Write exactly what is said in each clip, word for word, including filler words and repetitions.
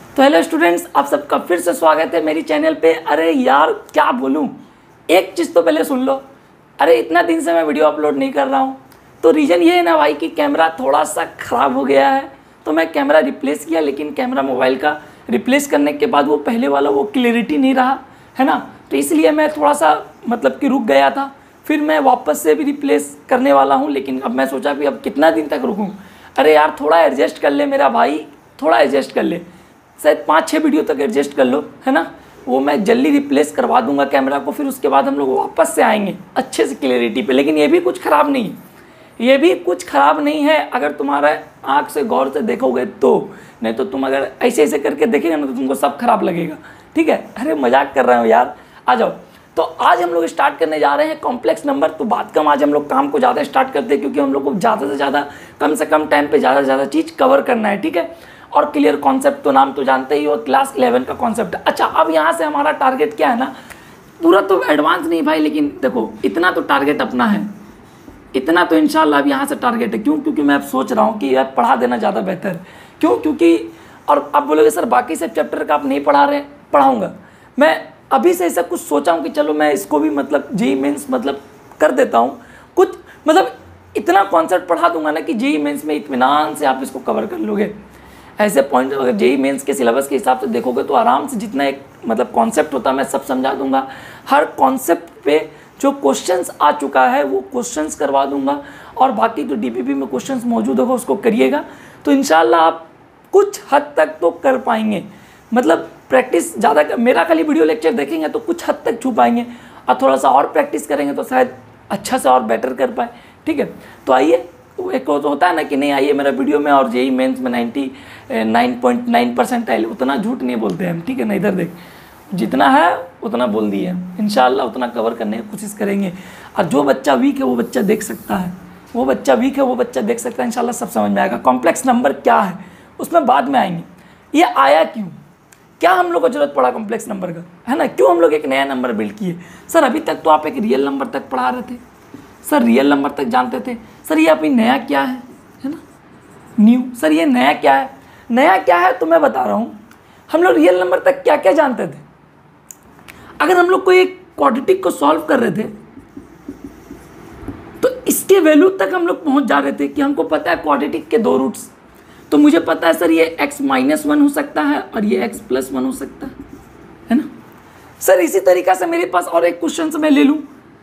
तो hello students, आप सबका फिर से स्वागत है मेरी चैनल पे। अरे यार क्या बोलूँ, एक चीज़ तो पहले सुन लो। अरे इतना दिन से मैं वीडियो अपलोड नहीं कर रहा हूँ, तो रीज़न ये है ना भाई कि कैमरा थोड़ा सा ख़राब हो गया है। तो मैं कैमरा रिप्लेस किया, लेकिन कैमरा मोबाइल का रिप्लेस करने के बाद वो पहले वाला वो क्लियरिटी नहीं रहा है ना, तो इसलिए मैं थोड़ा सा मतलब कि रुक गया था। फिर मैं वापस से भी रिप्लेस करने वाला हूँ, लेकिन अब मैं सोचा कि अब कितना दिन तक रुकूँ। अरे यार थोड़ा एडजस्ट कर ले मेरा भाई, थोड़ा एडजस्ट कर ले, शायद पाँच छः वीडियो तक एडजस्ट कर लो, है ना। वो मैं जल्दी रिप्लेस करवा दूंगा कैमरा को, फिर उसके बाद हम लोग वापस से आएंगे अच्छे से क्लियरिटी पे। लेकिन ये भी कुछ ख़राब नहीं है, ये भी कुछ ख़राब नहीं है अगर तुम्हारा आँख से गौर से देखोगे तो। नहीं तो तुम अगर ऐसे ऐसे करके देखेगा ना तो तुमको सब खराब लगेगा, ठीक है। अरे मजाक कर रहे हो यार, आ जाओ। तो आज हम लोग स्टार्ट करने जा रहे हैं कॉम्प्लेक्स नंबर। तो बात कम, आज हम लोग काम को ज़्यादा स्टार्ट करते हैं, क्योंकि हम लोग को ज़्यादा से ज़्यादा कम से कम टाइम पे ज़्यादा से ज़्यादा चीज़ कवर करना है, ठीक है। और क्लियर कॉन्सेप्ट तो नाम तो जानते ही हो, क्लास इलेवन का कॉन्सेप्ट। अच्छा, अब यहाँ से हमारा टारगेट क्या है ना, पूरा तो एडवांस नहीं भाई, लेकिन देखो इतना तो टारगेट अपना है, इतना तो इंशाल्लाह अब यहाँ से टारगेट है। क्यों? क्योंकि मैं अब सोच रहा हूँ कि यार पढ़ा देना ज़्यादा बेहतर है। क्यों? क्योंकि और आप बोलोगे सर बाकी सब चैप्टर का आप नहीं पढ़ा रहे, पढ़ाऊँगा मैं। अभी से ऐसा कुछ सोचा हूँ कि चलो मैं इसको भी मतलब जेई मेंस मतलब कर देता हूँ कुछ, मतलब इतना कॉन्सेप्ट पढ़ा दूंगा ना कि जेई मेंस में इत्मीनान से आप इसको कवर कर लोगे। ऐसे पॉइंट अगर जेई मेंस के सिलेबस के हिसाब से देखोगे तो आराम से जितना एक मतलब कॉन्सेप्ट होता है मैं सब समझा दूंगा। हर कॉन्सेप्ट पे जो क्वेश्चंस आ चुका है वो क्वेश्चंस करवा दूंगा, और बाकी तो डीपीपी में क्वेश्चंस मौजूद होगा उसको करिएगा, तो इंशाल्लाह आप कुछ हद तक तो कर पाएंगे। मतलब प्रैक्टिस ज़्यादा, मेरा खाली वीडियो लेक्चर देखेंगे तो कुछ हद तक छू पाएंगे, और थोड़ा सा और प्रैक्टिस करेंगे तो शायद अच्छा से और बेटर कर पाए, ठीक है। तो आइए, एक तो होता है ना कि नहीं आइए मेरा वीडियो में और जेई मेंस में ninety nine point nine percent आए, उतना झूठ नहीं बोलते हैं हम, ठीक है ना। इधर देख, जितना है उतना बोल दिए, इंशाल्लाह उतना कवर करने की कोशिश करेंगे। और जो बच्चा वीक है वो बच्चा देख सकता है, वो बच्चा वीक है वो बच्चा देख सकता है, इंशाल्लाह सब समझ में आएगा। कॉम्प्लेक्स नंबर क्या है उसमें बाद में आएंगे, ये आया क्यों, क्या हम लोग को जरूरत पड़ा कॉम्प्लेक्स नंबर का, है ना। क्यों हम लोग एक नया नंबर बिल्ड किए। सर अभी तक तो आप एक रियल नंबर तक पढ़ा रहे थे, सर रियल नंबर तक जानते थे, सर ये अभी नया क्या है, है ना, न्यू। सर ये नया क्या है, नया क्या है तो मैं बता रहा हूँ, हम लोग रियल नंबर तक क्या क्या जानते थे। अगर हम लोग कोई एक क्वाड्रेटिक को सॉल्व कर रहे थे तो इसके वैल्यू तक हम लोग पहुँच जा रहे थे कि हमको पता है क्वाड्रेटिक के दो रूट्स, तो मुझे पता है सर ये x माइनस वन हो सकता है और ये x प्लस वन हो सकता है, है ना। सर इसी तरीक़ा से मेरे पास और एक क्वेश्चन से मैं ले लूँ,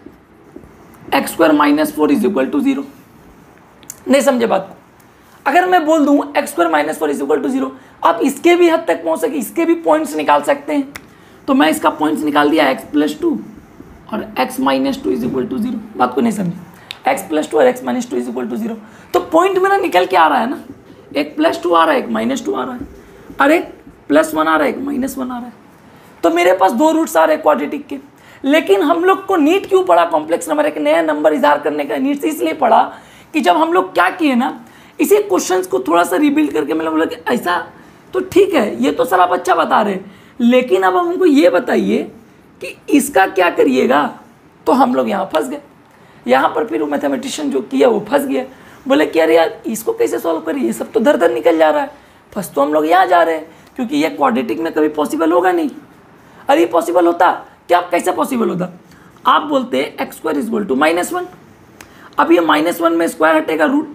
x square minus four is equal to zero. नहीं समझे बात को। अगर मैं बोल दूँ x square minus four is equal to zero, आप इसके भी हद तक पहुँच सके, इसके भी पॉइंट्स निकाल सकते हैं। तो मैं इसका पॉइंट्स निकाल दिया एक्स प्लस टू और x minus two is equal to zero. बात को नहीं समझे, एक्स प्लस टू और x minus two is equal to zero. तो पॉइंट मेरा निकल के आ रहा है ना, एक प्लस टू आ रहा है, एक माइनस टू आ रहा है, और एक प्लस वन आ रहा है, एक माइनस वन आ रहा है। तो मेरे पास दो रूट्स आ रहे हैं क्वाड्रेटिक के। लेकिन हम लोग को नीट क्यों पड़ा कॉम्प्लेक्स नंबर, एक नया नंबर इज़हार करने का नीट से इसलिए पड़ा कि जब हम लोग क्या किए ना, इसी क्वेश्चंस को थोड़ा सा रिबिल्ड करके मतलब बोला कि ऐसा तो ठीक है, ये तो सर आप अच्छा बता रहे, लेकिन अब हमको ये बताइए कि इसका क्या करिएगा। तो हम लोग यहाँ फंस गए। यहाँ पर फिर वो मैथमेटिशियन जो किया वो फंस गया, बोले कि अरे यार इसको कैसे सॉल्व करिए, ये सब तो दर दर निकल जा रहा है। फर्स्ट तो हम लोग यहाँ जा रहे हैं क्योंकि ये क्वाड्रेटिक में कभी पॉसिबल होगा नहीं। अरे ये पॉसिबल होता क्या, कैसे पॉसिबल होता, आप बोलते x square is equal to minus one. अब ये माइनस वन में स्क्वायर हटेगा रूट।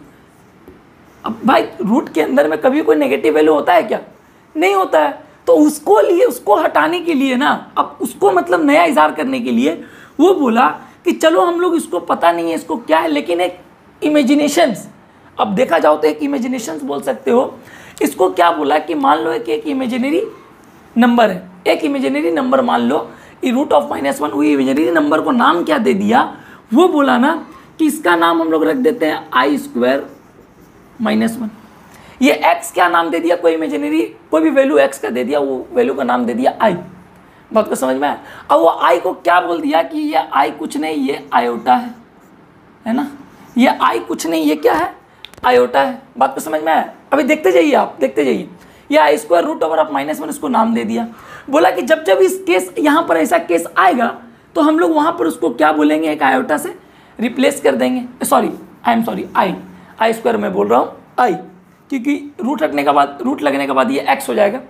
अब भाई रूट के अंदर में कभी कोई नेगेटिव वैल्यू होता है क्या, नहीं होता है। तो उसको लिए उसको हटाने के लिए ना, अब उसको मतलब नया इज़हार करने के लिए वो बोला कि चलो हम लोग इसको पता नहीं है इसको क्या है, लेकिन एक इमेजिनेशंस, अब देखा जाओ तो एक इमेजिनेशंस बोल सकते हो इसको। क्या बोला कि मान लो कि एक इमेजिनरी नंबर है, एक इमेजिनरी नंबर मान लो रूट ऑफ माइनस वन, वही इमेजिनरी नंबर को नाम क्या दे दिया, वो बोला ना कि इसका नाम हम लोग रख देते हैं आई स्क्वायर माइनस वन। ये एक्स क्या नाम दे दिया, कोई इमेजिनरी कोई भी वैल्यू एक्स का दे दिया, वो वैल्यू का नाम दे दिया आई। बात को समझ में आया। अब वो आई को क्या बोल दिया कि ये आई कुछ नहीं, ये आयोटा है, है ना। ये आई कुछ नहीं, ये क्या है, आयोटा है। बात को समझ में आया। अभी देखते जाइए, आप देखते जाइए। ये i square root over of minus one, इसको नाम दे दिया। बोला कि जब जब इस केस यहाँ पर ऐसा केस आएगा तो हम लोग वहाँ पर उसको क्या बोलेंगे, एक आयोटा से रिप्लेस कर देंगे। Sorry I am sorry i i square में बोल रहा हूँ आई, क्योंकि रूट रखने के बाद रूट लगने के बाद ये एक्स हो जाएगा।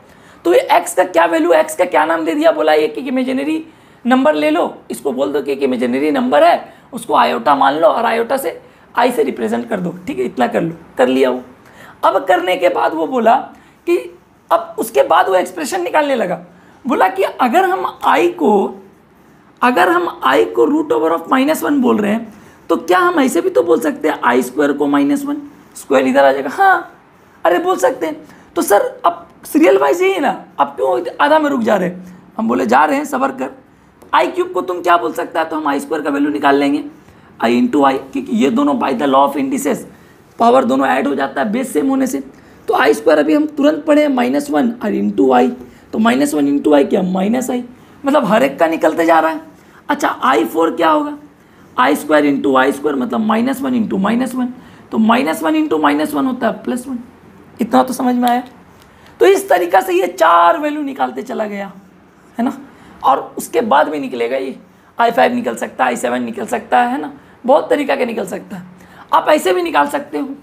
तो ये x का क्या वैल्यू, x का क्या नाम दे दिया, बोला ये कि इमेजिनरी नंबर ले लो, इसको बोल दो कि एक इमेजिनरी नंबर है, उसको आयोटा मान लो और आयोटा से आई से रिप्रेजेंट कर दो, ठीक है, इतना कर लो, कर लिया वो। अब करने के बाद वो बोला कि अब उसके बाद वो एक्सप्रेशन निकालने लगा, बोला कि अगर हम आई को अगर हम आई को root over of minus one बोल रहे हैं तो क्या हम ऐसे भी तो बोल सकते हैं आई स्क्वायर को माइनस वन, स्क्वायर इधर आ जाएगा, हाँ अरे बोल सकते हैं। तो सर अब सीरियल वाइज यही है ना, अब क्यों आधा में रुक जा रहे हैं, हम बोले जा रहे हैं सबर कर, आई क्यूब को तुम क्या बोल सकता है, तो हम आई स्क्वायर का वैल्यू निकाल लेंगे आई इंटू आई, क्योंकि ये दोनों by the law of indices power दोनों ऐड हो जाता है बेस सेम होने से। तो आई स्क्वायर अभी हम तुरंत पढ़े माइनस वन और इंटू आई, तो माइनस वन इंटू आई क्या माइनस आई, मतलब हर एक का निकलते जा रहा है। अच्छा आई फोर क्या होगा, i square into i square मतलब minus one into minus one, तो minus one into minus one होता है प्लस वन, इतना तो समझ में आया। तो इस तरीका से ये चार वैल्यू निकालते चला गया है ना, और उसके बाद भी निकलेगा ये आई फाइव निकल सकता है, आई सेवन निकल सकता है ना, बहुत तरीका के निकल सकता है। आप ऐसे भी निकाल सकते हो,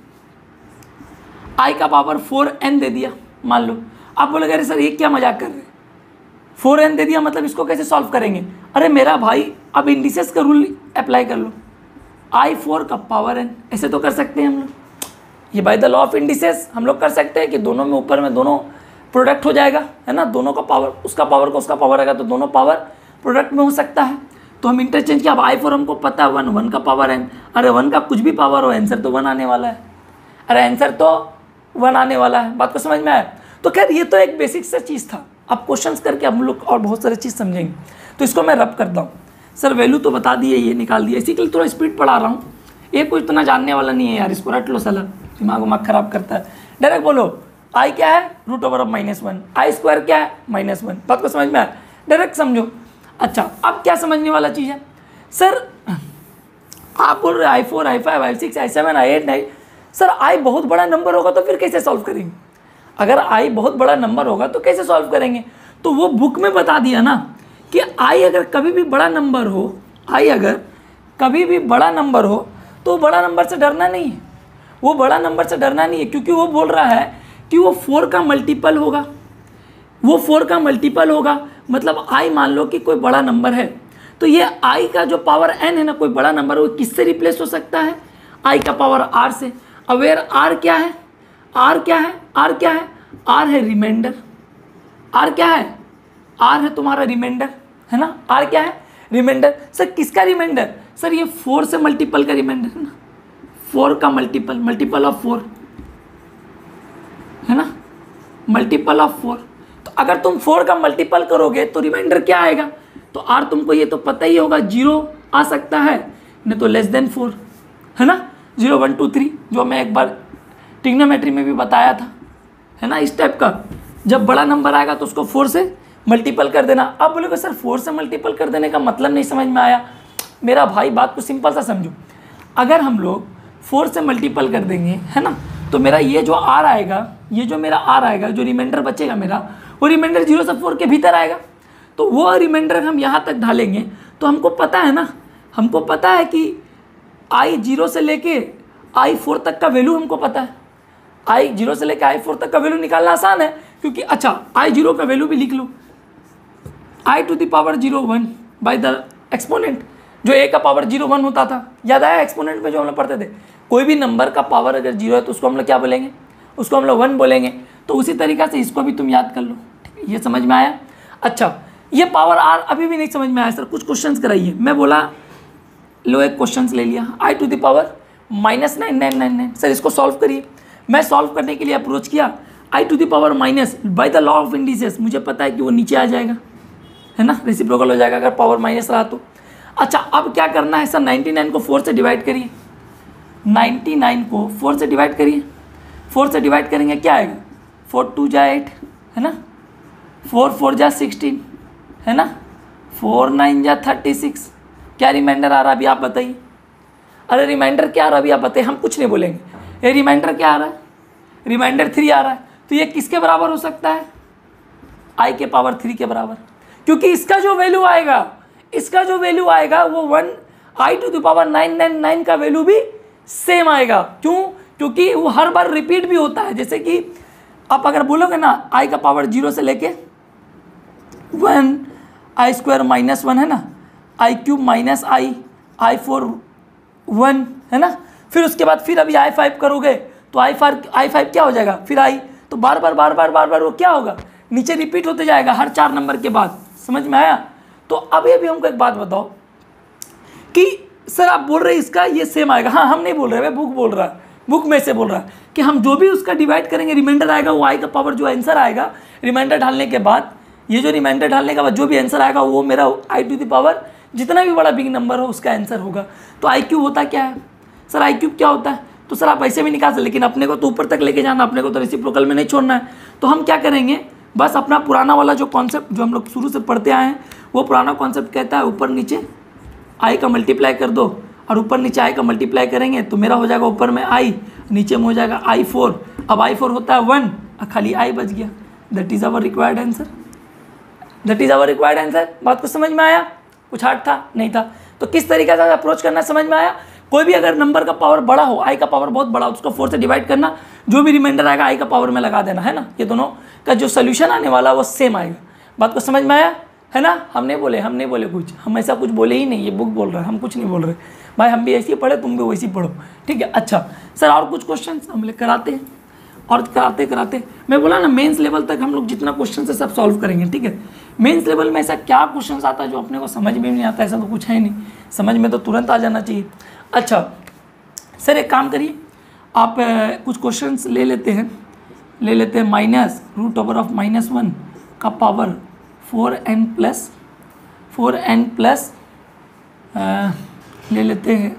आई का पावर फोर एन दे दिया मान लो, आप बोलोगे अरे सर ये क्या मजाक कर रहे हैं, फोर एन दे दिया मतलब इसको कैसे सॉल्व करेंगे, अरे मेरा भाई अब इंडिसेस का रूल अप्लाई कर लो, आई फोर का पावर एन, ऐसे तो कर सकते हैं हम लोग, ये by the law of indices हम लोग कर सकते हैं कि दोनों में ऊपर में दोनों प्रोडक्ट हो जाएगा है ना, दोनों का पावर, उसका पावर को उसका पावर आएगा तो दोनों पावर प्रोडक्ट में हो सकता है। तो हम इंटरचेंज किया, अब आई फोर हमको पता है वन, वन का पावर एन, अरे वन का कुछ भी पावर हो आंसर तो वन आने वाला है, अरे आंसर तो वन आने वाला है, बात को समझ में आया। तो खैर ये तो एक बेसिक सा चीज़ था, अब क्वेश्चंस करके हम लोग और बहुत सारी चीज़ समझेंगे। तो इसको मैं रब करता हूँ, सर वैल्यू तो बता दिए, ये निकाल दिया, इसी के लिए थोड़ा स्पीड पढ़ा रहा हूँ, ये कुछ इतना जानने वाला नहीं है यार, इसको रट लो साला, दिमाग उमाग खराब करता है। डायरेक्ट बोलो आई क्या है root over of minus one, i square क्या है माइनस वन, बात को समझ में आया, डायरेक्ट समझो। अच्छा अब क्या समझने वाला चीज़ है, सर आप बोल रहे i four i five i six i seven i eight nine, sir i बहुत बड़ा नंबर होगा तो फिर कैसे सॉल्व करेंगे, अगर आई बहुत बड़ा नंबर होगा तो कैसे सॉल्व करेंगे, तो वो बुक में बता दिया ना कि आई अगर कभी भी बड़ा नंबर हो, आई अगर कभी भी बड़ा नंबर हो तो बड़ा नंबर से डरना नहीं है, वो बड़ा नंबर से डरना नहीं है, क्योंकि वो बोल रहा है कि वो फोर का मल्टीपल होगा, वो फोर का मल्टीपल होगा, मतलब आई मान लो कि कोई बड़ा नंबर है, तो ये आई का जो पावर एन है ना, कोई बड़ा नंबर, वो किससे रिप्लेस हो सकता है, आई का पावर आर से। अवेयर आर क्या है, आर क्या है, आर क्या है, आर है रिमाइंडर, आर क्या है, आर है तुम्हारा रिमाइंडर है ना, आर क्या है रिमाइंडर। सर किसका रिमाइंडर, सर ये फोर से मल्टीपल का रिमाइंडर है ना, फोर का मल्टीपल, मल्टीपल ऑफ फोर है ना, मल्टीपल ऑफ फोर। तो अगर तुम फोर का मल्टीपल करोगे तो रिमाइंडर क्या आएगा, तो आर तुमको ये तो पता ही होगा, जीरो आ सकता है, नहीं तो लेस देन फोर है ना, जीरो वन टू थ्री, जो मैं एक बार ट्रिग्नोमेट्री में भी बताया था है ना, इस टाइप का, जब बड़ा नंबर आएगा तो उसको फोर से मल्टीपल कर देना। आप बोलोगे सर फोर से मल्टीपल कर देने का मतलब नहीं समझ में आया, मेरा भाई बात को सिंपल सा समझो, अगर हम लोग फोर से मल्टीपल कर देंगे है ना, तो मेरा ये जो आर आएगा, ये जो मेरा आर आएगा, जो रिमाइंडर बचेगा मेरा, वो रिमाइंडर जीरो से फोर के भीतर आएगा, तो वो रिमाइंडर हम यहाँ तक ढालेंगे तो हमको पता है ना, हमको पता है कि आई जीरो से लेके आई फोर तक का वैल्यू हमको पता है, आई जीरो से लेके आई फोर तक का वैल्यू निकालना आसान है, क्योंकि अच्छा आई जीरो का वैल्यू भी लिख लो, i to the power zero one by the exponent, जो ए का पावर जीरो वन होता था, याद आया एक्सपोनेंट में जो हम लोग पढ़ते थे, कोई भी नंबर का पावर अगर जीरो है तो उसको हम लोग क्या बोलेंगे, उसको हम लोग वन बोलेंगे। तो उसी तरीक़ा से इसको भी तुम याद कर लो, ठीक है, ये समझ में आया। अच्छा ये पावर आर अभी भी नहीं समझ में आया सर, कुछ क्वेश्चंस कराइए, मैं बोला लो एक क्वेश्चंस ले लिया, i to the power minus nine nine nine nine, sir इसको सॉल्व करिए। मैं सॉल्व करने के लिए अप्रोच किया, i to the power minus by the law of indices, मुझे पता है कि वो नीचे आ जाएगा है ना, रेसिप्रोकल हो जाएगा अगर पावर माइनस रहा तो। अच्छा अब क्या करना है सर, नाइन्टी नाइन को फोर से डिवाइड करिए, नाइन्टी नाइन को फोर से डिवाइड करिए, फोर से डिवाइड करेंगे क्या आएगा, फोर टू जा एट है ना, फोर फोर जा सिक्सटीन है ना, फोर नाइन जा थर्टी सिक्स, क्या रिमाइंडर आ रहा है अभी आप बताइए, अरे रिमाइंडर क्या आ रहा है अभी आप बताइए, हम कुछ नहीं बोलेंगे, ये रिमाइंडर क्या आ रहा है, रिमाइंडर थ्री आ रहा है, तो ये किसके बराबर हो सकता है, आई के पावर थ्री के बराबर, क्योंकि इसका जो वैल्यू आएगा, इसका जो वैल्यू आएगा वो one i to the power nine nine nine का वैल्यू भी सेम आएगा, क्यों, क्योंकि वो हर बार रिपीट भी होता है, जैसे कि आप अगर बोलोगे ना आई का पावर जीरो से लेके one, i square minus one है ना, i cube minus i, i four one है ना, फिर उसके बाद फिर अभी आई फाइव करोगे तो आई फाइव आई फाइव क्या हो जाएगा, फिर आई, तो बार बार बार बार बार बार वो क्या होगा, नीचे रिपीट होते जाएगा हर चार नंबर के बाद। समझ में आया? तो अभी अभी हमको एक बात बताओ कि सर आप बोल रहे हैं इसका ये सेम आएगा। हाँ, हम नहीं बोल रहे, बुक बोल रहा है, बुक में से बोल रहा है कि हम जो भी उसका डिवाइड करेंगे रिमाइंडर आएगा, वो आई का पावर जो आंसर आएगा रिमाइंडर डालने के बाद, ये जो रिमाइंडर डालने के बाद जो भी आंसर आएगा वो मेरा आई टू द पावर जितना भी बड़ा बिग नंबर हो उसका आंसर होगा। तो आई क्यूब होता क्या है सर, आई क्यूब क्या होता है? तो सर आप ऐसे भी निकाल सकते, लेकिन अपने को तो ऊपर तक लेके जाना, अपने को तो रेसिप्रोकल में नहीं छोड़ना है। तो हम क्या करेंगे, बस अपना पुराना वाला जो कॉन्सेप्ट जो हम लोग शुरू से पढ़ते आए हैं वो पुराना कॉन्सेप्ट कहता है ऊपर नीचे आई का मल्टीप्लाई कर दो, और ऊपर नीचे आई का मल्टीप्लाई करेंगे तो मेरा हो जाएगा ऊपर में आई, नीचे में हो जाएगा आई फोर। अब आई फोर होता है वन, खाली आई बच गया। That is our required answer, that is our required answer. बात को समझ में आया? कुछ हार्ड था? नहीं था। तो किस तरीके से अप्रोच करना समझ में आया? कोई भी अगर नंबर का पावर बड़ा हो, आई का पावर बहुत बड़ा हो, उसको फोर से डिवाइड करना, जो भी रिमाइंडर आएगा आई का पावर में लगा देना, है ना। ये दोनों का जो सोल्यूशन आने वाला वो सेम आएगा। बात को समझ में आया? है ना। हम नहीं बोले, हम नहीं बोले कुछ, हम ऐसा कुछ बोले ही नहीं, ये बुक बोल रहा है, हम कुछ नहीं बोल रहे भाई। हम भी ऐसे ही पढ़े, तुम भी वैसे ही पढ़ो, ठीक है। अच्छा सर और कुछ क्वेश्चन हम लोग कराते हैं, और कराते कराते मैं बोला ना मेंस लेवल तक हम लोग जितना क्वेश्चन है सब सॉल्व करेंगे, ठीक है। मेंस लेवल में ऐसा क्या क्वेश्चन आता है जो अपने को समझ में नहीं आता? ऐसा तो कुछ है नहीं, समझ में तो तुरंत आ जाना चाहिए। अच्छा सर एक काम करिए, आप आ, कुछ क्वेश्चंस ले लेते हैं ले लेते हैं minus root over of minus one का power four n plus four n plus ले लेते हैं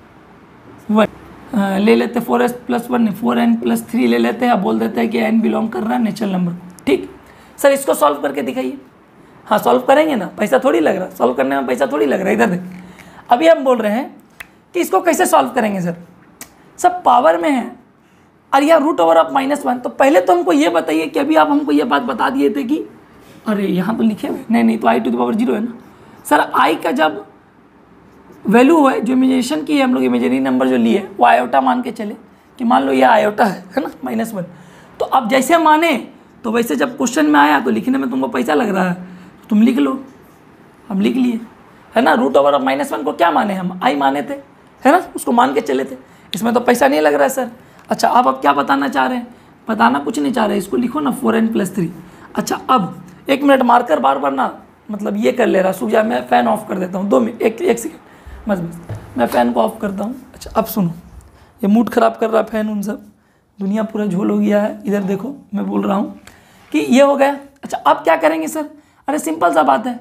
वन, ले लेते हैं four s plus one, four n plus three ले लेते हैं। आप बोल देते हैं कि एन बिलोंग कर रहा है नेचुरल नंबर को, ठीक। सर इसको सॉल्व करके दिखाइए। हाँ सॉल्व करेंगे ना, पैसा थोड़ी लग रहा, सॉल्व करने में पैसा थोड़ी लग रहा है। इधर देख, अभी हम बोल रहे हैं कि इसको कैसे सॉल्व करेंगे सर, सब पावर में है और यह root over of minus one. तो पहले तो हमको ये बताइए कि अभी आप हमको ये बात बता दिए थे कि अरे यहाँ तो लिखे हुए नहीं नहीं तो i to the power zero है ना सर। आई का जब वैल्यू है जो इमेजिनेशन की है, हम लोग इमेजिनरी नंबर जो लिए वो आयोटा मान के चले कि मान लो ये आयोटा है है ना माइनस वन। तो अब जैसे माने तो वैसे जब क्वेश्चन में आया तो लिखने में तुमको पैसा लग रहा है तो तुम लिख लो, हम लिख लिए, है ना। Root over of minus one को क्या माने, हम आई माने थे, है ना, उसको मान के चले थे, इसमें तो पैसा नहीं लग रहा है सर। अच्छा अब आप क्या बताना चाह रहे हैं? बताना कुछ नहीं चाह रहे, इसको लिखो ना फोर एन प्लस थ्री। अच्छा अब एक मिनट मार्कर बार बार ना मतलब ये कर ले रहा, सूख जा, मैं फ़ैन ऑफ कर देता हूँ, दो मिनट, एक एक सेकेंड बस बस मैं फ़ैन को ऑफ करता हूँ। अच्छा अब सुनो, ये मूड ख़राब कर रहा है फ़ैन, उन सब दुनिया पूरा झोल हो गया है। इधर देखो मैं बोल रहा हूँ कि ये हो गया। अच्छा अब क्या करेंगे सर? अरे सिंपल सा बात है,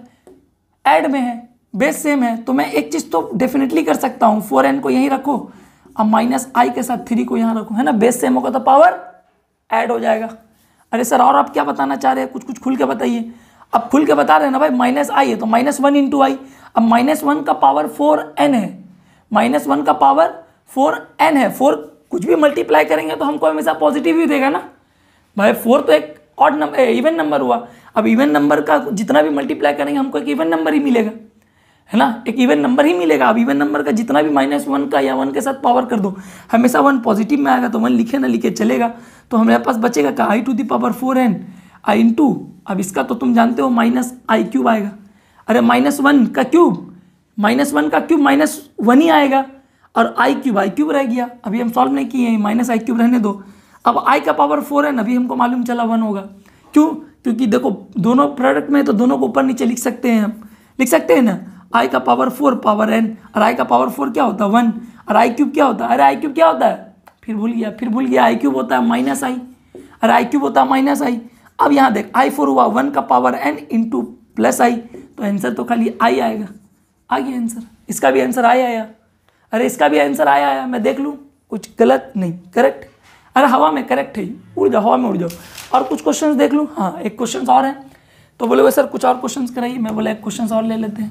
ऐड में है, बेस सेम है, तो मैं एक चीज़ तो डेफिनेटली कर सकता हूँ, फोर एन को यहीं रखो, अब माइनस आई के साथ थ्री को यहाँ रखो, है ना। बेस सेम होगा तो पावर ऐड हो जाएगा। अरे सर और आप क्या बताना चाह रहे हैं? कुछ कुछ खुल के बताइए। अब खुल के बता रहे हैं ना भाई, माइनस आई है तो माइनस वन इंटू आई। अब माइनस वन का पावर फोर एन है, माइनस वन का पावर फोर एन है, फोर कुछ भी मल्टीप्लाई करेंगे तो हमको हमेशा पॉजिटिव ही देगा ना भाई। फोर तो एक ऑड नंबर, इवन नंबर हुआ। अब इवन नंबर का जितना भी मल्टीप्लाई करेंगे हमको एक इवन नंबर ही मिलेगा, है ना, एक इवन नंबर ही मिलेगा। अब इवन नंबर का जितना भी माइनस वन का या वन के साथ पावर कर दो, हमेशा वन पॉजिटिव में आएगा, तो वन लिखे ना लिखे चलेगा। तो हमारे पास बचेगा का i to the power four n i into, अब इसका तो तुम जानते हो माइनस आई क्यूब आएगा। अरे माइनस वन का क्यूब, माइनस वन का क्यूब माइनस वन ही आएगा, और आई क्यूब आई क्यूब रह गया। अभी हम सॉल्व नहीं किए, माइनस आई क्यूब रहने दो। अब आई का पावर फोर एन अभी हमको मालूम चला वन होगा, क्यों? क्योंकि देखो दोनों प्रोडक्ट में तो दोनों को ऊपर नीचे लिख सकते हैं, हम लिख सकते हैं ना। आई का पावर फोर पावर एन, और आई का पावर फोर क्या होता है वन, और आई क्यूब क्या होता है? अरे आई क्यूब क्या होता है? फिर भूल गया फिर भूल गया आई क्यूब होता है माइनस आई, अरे आई क्यूब होता है माइनस आई। अब यहाँ देख आई फोर हुआ वन का power n into plus i, तो आंसर तो खाली आई आएगा। आ गया आंसर, इसका भी आंसर आई आया। अरे इसका भी आंसर आया आया, मैं देख लूँ कुछ गलत नहीं, करेक्ट। अरे हवा में करेक्ट है, उड़ जाओ हवा में उड़ जाओ। और कुछ क्वेश्चंस देख लूँ, हाँ एक क्वेश्चन और है, तो बोले वो सर कुछ और क्वेश्चन कराइए। मैं बोला एक क्वेश्चन और ले लेते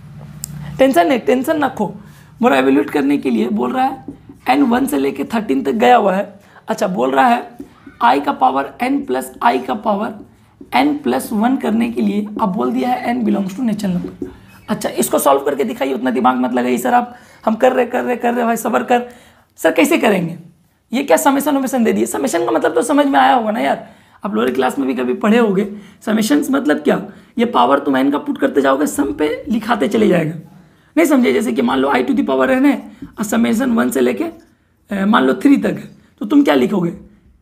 हैं, टेंशन नहीं टेंशन रखो। बोला एवेल्यूट करने के लिए बोल रहा है एन वन से लेके थर्टीन तक गया हुआ है। अच्छा बोल रहा है आई का पावर एन प्लस आई का पावर एन प्लस वन करने के लिए अब बोल दिया है n belongs to natural number. अच्छा इसको सॉल्व करके दिखाइए, उतना दिमाग मत लगाइए सर आप, हम कर रहे कर रहे कर रहे भाई सबर कर। सर कैसे करेंगे? ये क्या समेशन वमेशन दे दिए? समेशन का मतलब तो समझ में आया होगा ना यार। आप लोअर क्लास में भी कभी पढ़े होगे। समेशंस मतलब क्या, ये पावर तुम एन का पुट करते जाओगे, सम पे लिखाते चले जाएगा। नहीं समझे, जैसे कि मान लो i to the power n है और समेशन वन से लेके मान लो थ्री तक है, तो तुम क्या लिखोगे,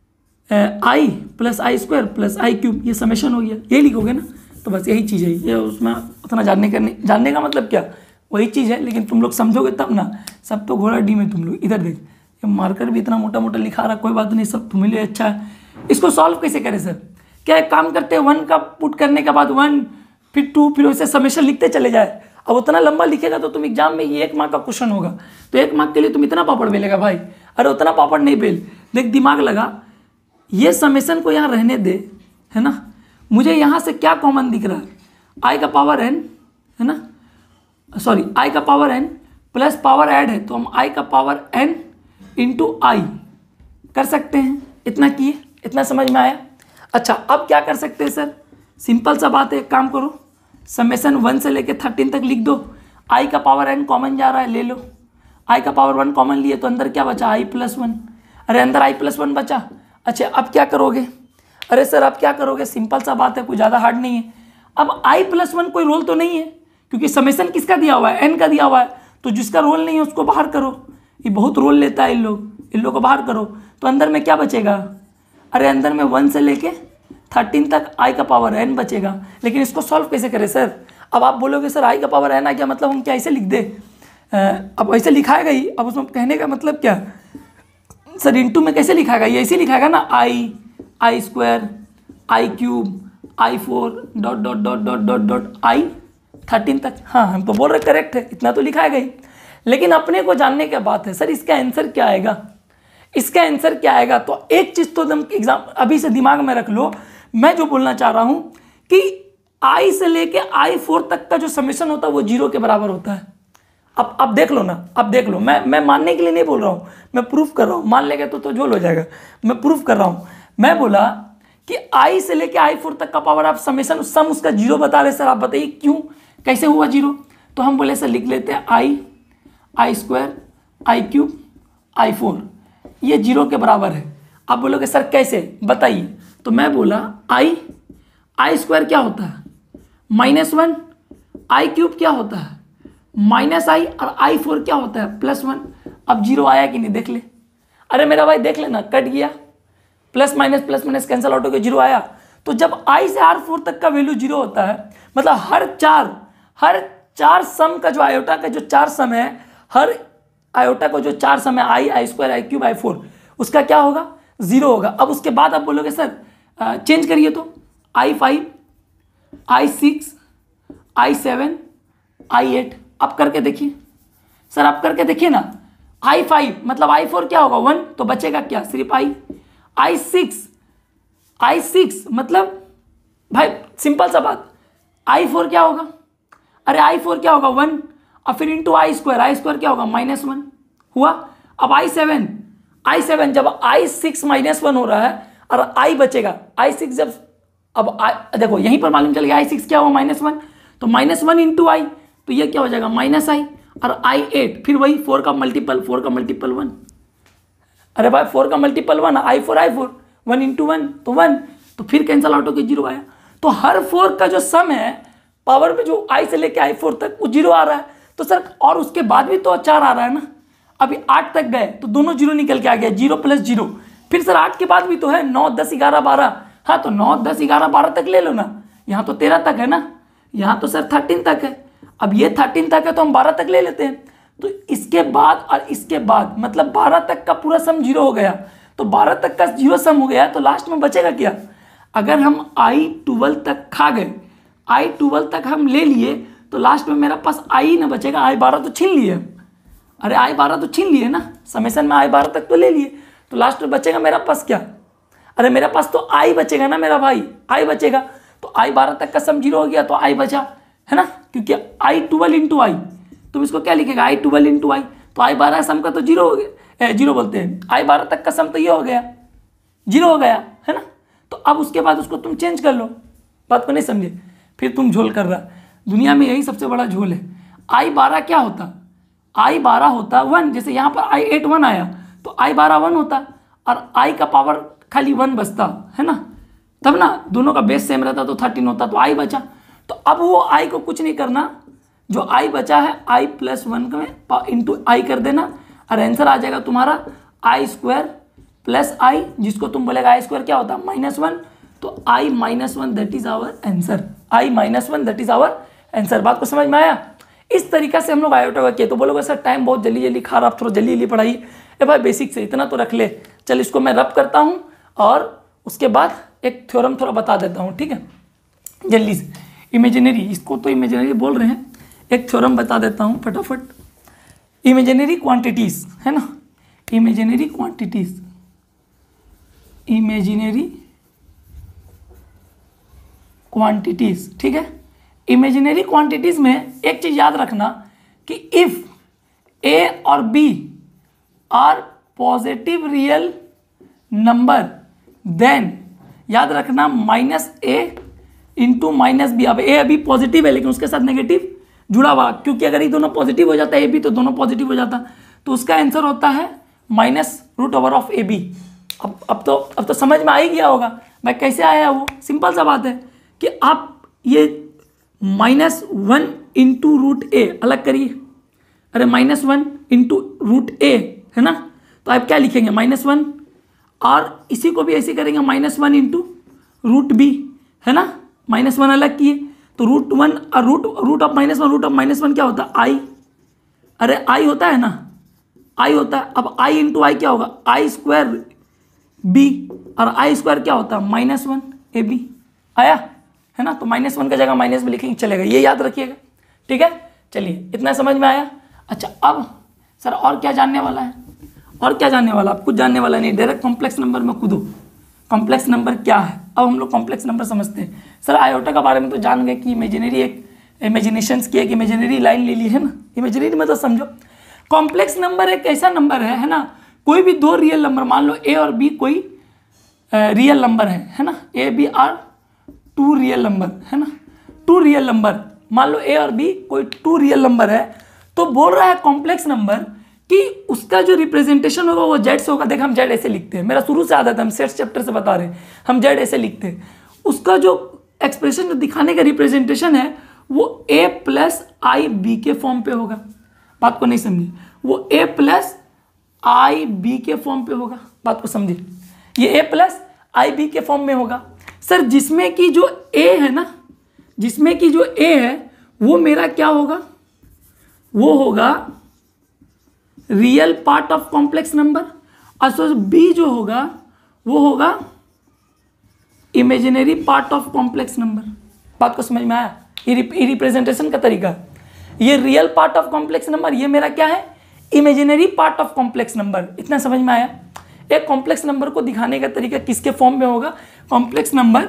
i plus i square plus i cube, ये समेशन हो गया, यही लिखोगे ना। तो बस यही चीज़ है ये, उसमें उतना जानने का नहीं, जानने का मतलब क्या, वही चीज़ है, लेकिन तुम लोग समझोगे तब ना। सब तो घोड़ा डी में तुम लोग, इधर देख ये मार्कर भी इतना मोटा मोटा लिखा रहा, कोई बात नहीं, सब तुम्हें लिए अच्छा है। इसको सॉल्व कैसे करें सर, क्या एक काम करते हैं, वन का पुट करने के बाद वन फिर टू फिर वैसे समेशन लिखते चले जाए। अब उतना लंबा लिखेगा तो तुम एग्जाम में ये एक मार्क का क्वेश्चन होगा, तो एक मार्क के लिए तुम इतना पापड़ बेलेगा भाई, अरे उतना पापड़ नहीं बेल, देख दिमाग लगा, ये समेशन को यहाँ रहने दे, है ना। मुझे यहाँ से क्या कॉमन दिख रहा है, आई का पावर एन, है ना, सॉरी आई का power n plus power add है, तो हम आई का पावर एन इंटू आई कर सकते हैं। इतना किए, इतना समझ में आया। अच्छा अब क्या कर सकते हैं सर, सिंपल सा बात है, एक काम करो, समेशन वन से लेके थर्टीन तक लिख दो, आई का पावर एन कॉमन जा रहा है, ले लो, आई का पावर वन कॉमन लिए तो अंदर क्या बचा, आई प्लस वन, अरे अंदर आई प्लस वन बचा। अच्छा अब क्या करोगे, अरे सर अब क्या करोगे, सिंपल सा बात है, कोई ज़्यादा हार्ड नहीं है। अब आई प्लस वन कोई रोल तो नहीं है, क्योंकि समेशन किसका दिया हुआ है, एन का दिया हुआ है, तो जिसका रोल नहीं है उसको बाहर करो, ये बहुत रोल लेता है इन लोग, इन लोग को बाहर करो, तो अंदर में क्या बचेगा, अरे अंदर में वन से लेके थर्टीन तक आई का पावर एन बचेगा। लेकिन इसको सॉल्व कैसे करें सर, अब आप बोलोगे सर आई का पावर एन आ गया, मतलब हम क्या ऐसे लिख दे, अब ऐसे लिखाएगा ही, अब उसमें कहने का मतलब क्या सर, इंटू में कैसे लिखाएगा, ये ऐसे लिखाएगा ना, i i square i cube i four dot dot dot dot dot dot i thirteen तक। हाँ हम तो बोल रहे करेक्ट है, इतना तो लिखाएगा ही, लेकिन अपने को जानने की बात है सर इसका आंसर क्या आएगा, इसका आंसर क्या आएगा। तो एक चीज़ तो तुम एग्जाम अभी से दिमाग में रख लो, मैं जो बोलना चाह रहा हूँ कि आई से लेके आई फोर तक का जो समेशन होता है वो जीरो के बराबर होता है। अब अब देख लो ना, अब देख लो, मैं मैं मानने के लिए नहीं बोल रहा हूँ, मैं प्रूफ कर रहा हूँ, मान लेगा तो तो झोल हो जाएगा, मैं प्रूफ कर रहा हूँ। मैं बोला कि आई से लेके आई फोर तक का पावर आप समेशन सम उसका जीरो बता रहे सर, आप बताइए क्यों, कैसे हुआ जीरो। तो हम बोले सर लिख लेते हैं i i square i cube i four, ये जीरो के बराबर है। आप बोलोगे सर कैसे बताइए, तो मैं बोला आई आई स्क्वायर क्या होता है माइनस वन, आई क्यूब क्या होता है माइनस आई, और आई फोर क्या होता है प्लस वन। अब जीरो आया कि नहीं देख ले, अरे मेरा भाई देख लेना, कट गया, plus minus plus minus cancel out होकर जीरो आया। तो जब आई से आर फोर तक का वैल्यू जीरो होता है, मतलब हर चार हर चार सम का जो आयोटा का जो चार सम है, हर आयोटा को जो चार सम है, i i square i cube i four, उसका क्या होगा जीरो होगा। अब उसके बाद आप बोलोगे सर चेंज करिए, तो i five i six i seven i eight, अब करके देखिए सर, आप करके देखिए ना, आई फाइव मतलब आई फोर क्या होगा वन, तो बचेगा क्या सिर्फ आई, आई सिक्स आई सिक्स मतलब भाई सिंपल सा बात, आई फोर क्या होगा, अरे आई फोर क्या होगा वन, और फिर into i square, i square क्या होगा माइनस वन हुआ। अब आई सेवन आई सेवन जब आई सिक्स माइनस वन हो रहा है और आई बचेगा, आई सिक्स जब, अब आई देखो यहीं पर मालूम चल गया आई सिक्स क्या हुआ माइनस वन, तो माइनस वन इंटू आई, तो ये क्या हो जाएगा माइनस आई, और आई एट फिर वही फोर का मल्टीपल, फोर का मल्टीपल वन, अरे भाई फोर का multiple one, i four i four, one into one तो वन, तो फिर कैंसल आउट होकर जीरो आया। तो हर फोर का जो सम है पावर में जो आई से लेके आई फोर तक वो जीरो आ रहा है। तो सर और उसके बाद भी तो चार आ रहा है ना, अभी आठ तक गए तो दोनों जीरो निकल के आ गया, जीरो प्लस जीरो, फिर सर आठ के बाद भी तो है नौ दस ग्यारह बारह, हाँ तो नौ दस ग्यारह बारह तक ले लो ना, यहाँ तो तेरह तक है ना, यहाँ तो सर थर्टीन तक है, अब ये थर्टीन तक है तो हम बारह तक ले लेते हैं। तो इसके बाद और इसके बाद मतलब बारह तक का पूरा सम जीरो हो गया, तो बारह तक का जीरो सम हो गया, तो लास्ट में बचेगा क्या, अगर हम आई ट्वेल्व तक खा गए, आई ट्वेल्व तक हम ले लिए, तो लास्ट में मेरा पास आई ना बचेगा, आई बारह तो छीन लिए, अरे आई बारह तो छीन लिए ना, समेशन में आई बारह तक तो ले लिए, तो लास्ट में बचेगा मेरा पास क्या, अरे मेरे पास तो आई बचेगा ना मेरा भाई, आई बचेगा, तो आई बारह तक का सम जीरो हो गया, तो आई बचा है ना, क्योंकि आई ट्वेल्व इंटू आई, तुम इसको क्या लिखेगा आई ट्वेल्व इंटू आई, तो आई बारह सम का तो जीरो हो गया, जीरो बोलते हैं, आई बारह तक का सम तो ये हो गया, जीरो हो गया है ना। तो अब उसके बाद उसको तुम चेंज कर लो, बात को नहीं समझे, फिर तुम झोल कर रहा, दुनिया में यही सबसे बड़ा झोल है। आई बारह क्या होता, आई बारह होता वन, जैसे यहाँ पर आई एट वन आया तो आई बारह वन होता, और आई का पावर खाली वन बचता है ना, तब ना दोनों का बेस सेम रहता तो थर्टीन होता, तो आई बचा। तो अब वो आई को कुछ नहीं करना, जो आई बचा है आई प्लस वन में इंटू आई कर देना और आंसर आ जाएगा तुम्हारा आई स्क्वायर प्लस आई, जिसको तुम बोलेगा आई स्क्वायर क्या होता है माइनस वन, तो i minus one that is our answer, i minus one that is our answer. बात को समझ में आया? इस तरीका से हम लोग आयोटा का किए। तो बोलोगे सर टाइम बहुत जल्दी जल्दी खा रहा, आप थोड़ा जल्दी जल्दी पढ़ाइए। ए भाई बेसिक से इतना तो रख ले। चल इसको मैं रब करता हूँ और उसके बाद एक थ्योरम थोड़ा बता देता हूँ, ठीक है, जल्दी से। इमेजिनरी, इसको तो इमेजिनरी बोल रहे हैं, एक थ्योरम बता देता हूँ फटाफट। इमेजिनरी क्वांटिटीज है ना, इमेजिनरी क्वांटिटीज, इमेजिनरी क्वांटिटीज, ठीक है। इमेजिनरी क्वांटिटीज में एक चीज याद रखना कि इफ ए और b are positive real number then याद रखना minus a into minus b. अब ए अभी पॉजिटिव है लेकिन उसके साथ नेगेटिव जुड़ा हुआ, क्योंकि अगर ये दोनों पॉजिटिव हो जाता है ए बी तो दोनों पॉजिटिव हो जाता, तो उसका आंसर होता है minus root over of a b. अब अब तो अब तो समझ में आ ही गया होगा भाई कैसे आया वो। सिंपल सा बात है कि आप ये minus one into root a अलग करिए, अरे minus one into root a है ना, तो आप क्या लिखेंगे माइनस वन, और इसी को भी ऐसे करेंगे minus one into root b है ना, माइनस वन अलग किए तो रूट वन और root root of minus one, root of minus one क्या होता है आई, अरे आई होता है ना, आई होता है। अब आई इंटू आई क्या होगा आई स्क्वायर बी, और आई स्क्वायर क्या होता है माइनस वन ए बी, आया है ना, तो माइनस वन का जगह माइनस में लिखेंगे चलेगा, ये याद रखिएगा, ठीक है। चलिए इतना समझ में आया। अच्छा अब सर और क्या जानने वाला है, और क्या जानने वाला, आप कुछ जानने वाला नहीं, डायरेक्ट कॉम्प्लेक्स नंबर में कूदो। कॉम्प्लेक्स नंबर क्या है, अब हम लोग कॉम्प्लेक्स नंबर समझते हैं। सर आयोटा का बारे में तो जान गए कि इमेजिनरी एक इमेजिनेशंस की एक इमेजिनरी लाइन ले ली है ना, इमेजिनरी में तो समझो। कॉम्प्लेक्स नंबर एक ऐसा नंबर है है ना, कोई भी दो रियल नंबर, मान लो ए और बी कोई रियल नंबर है है ना, a b are two real number है ना, टू रियल नंबर, मान लो ए और बी कोई टू रियल नंबर है, तो बोल रहा है कॉम्प्लेक्स नंबर कि उसका जो रिप्रेजेंटेशन होगा वो जेड से होगा। देख हम जेड ऐसे लिखते हैं, मेरा शुरू से आदत है, हम सेट्स चैप्टर से बता रहे हैं, हम जेड ऐसे लिखते हैं। उसका जो एक्सप्रेशन जो दिखाने का रिप्रेजेंटेशन है वो ए प्लस आई बी के फॉर्म पे होगा। बात को नहीं समझे, वो ए प्लस आई बी के फॉर्म पे होगा। बात को समझिए, ये ए प्लस आई बी के फॉर्म में होगा। सर जिसमें कि जो ए है ना, जिसमें कि जो ए है वो मेरा क्या होगा, वो होगा real part of complex number, और सो बी जो होगा वो होगा imaginary part of complex number. बात को समझ में आया, ये रिप्रेजेंटेशन का तरीका। ये real part of complex number, ये मेरा क्या है imaginary part of complex number. इतना समझ में आया। एक कॉम्प्लेक्स नंबर को दिखाने का तरीका किसके फॉर्म में होगा, कॉम्प्लेक्स नंबर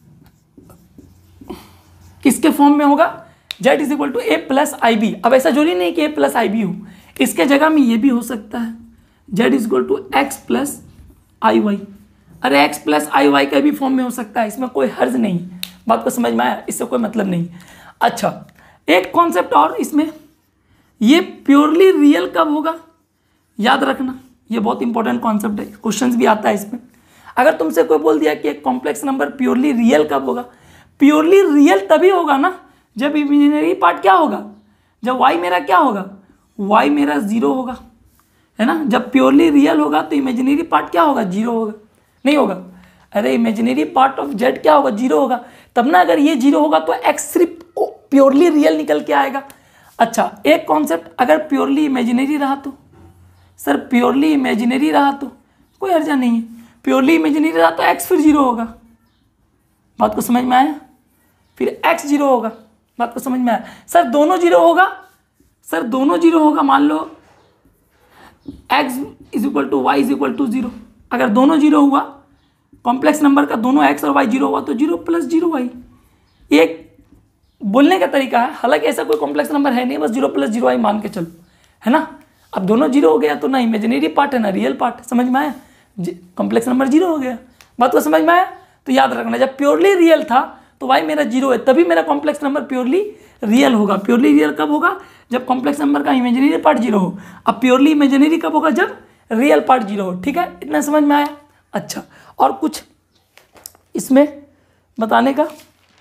किसके फॉर्म में होगा, z is equal to a plus i b. अब ऐसा जरूरी नहीं कि ए प्लस आई बी हो, इसके जगह में ये भी हो सकता है z is equal to x plus i y. अरे एक्स प्लस आई वाई का भी फॉर्म में हो सकता है, इसमें कोई हर्ज नहीं। बात को समझ में आया, इससे कोई मतलब नहीं। अच्छा एक कॉन्सेप्ट और इसमें, ये प्योरली रियल कब होगा, याद रखना, ये बहुत इंपॉर्टेंट कॉन्सेप्ट है, क्वेश्चंस भी आता है इसमें। अगर तुमसे कोई बोल दिया कि एक कॉम्प्लेक्स नंबर प्योरली रियल कब होगा, प्योरली रियल तभी होगा ना जब इमेजिनरी पार्ट क्या होगा, जब वाई मेरा क्या होगा, वाई मेरा जीरो होगा है ना। जब प्योरली रियल होगा तो इमेजिनरी पार्ट क्या होगा, जीरो होगा, नहीं होगा। अरे इमेजिनरी पार्ट ऑफ जेड क्या होगा, जीरो होगा, तब ना अगर ये जीरो होगा तो एक्स सिर्फ प्योरली रियल निकल के आएगा। अच्छा एक कॉन्सेप्ट, अगर प्योरली इमेजिनरी रहा तो, सर प्योरली इमेजिनरी रहा तो कोई अर्जा नहीं है, प्योरली इमेजिनरी रहा तो एक्स फिर जीरो होगा। बात को समझ में आया, फिर एक्स जीरो होगा। बात को समझ में आया। सर दोनों जीरो होगा, सर दोनों जीरो होगा, मान लो x is equal to y is equal to zero, अगर दोनों जीरो हुआ कॉम्प्लेक्स नंबर का, दोनों एक्स और वाई जीरो हुआ तो जीरो प्लस जीरो वाई। एक बोलने का तरीका है, हालांकि ऐसा कोई कॉम्प्लेक्स नंबर है नहीं, बस जीरो प्लस जीरो वाई मान के चलो है ना। अब दोनों जीरो हो गया तो ना इमेजिनरी पार्ट है ना रियल पार्ट, समझ में आया, कॉम्प्लेक्स नंबर जीरो हो गया। बात को समझ में आया। तो याद रखना जब प्योरली रियल था तो वाई मेरा जीरो है, तभी मेरा कॉम्प्लेक्स नंबर प्योरली रियल होगा। प्योरली रियल कब होगा, जब कॉम्प्लेक्स नंबर का इमेजिनरी पार्ट जीरो हो। अब प्योरली इमेजिनरी कब होगा, जब रियल पार्ट जीरो हो। ठीक है, इतना समझ में आया। अच्छा और कुछ इसमें बताने का।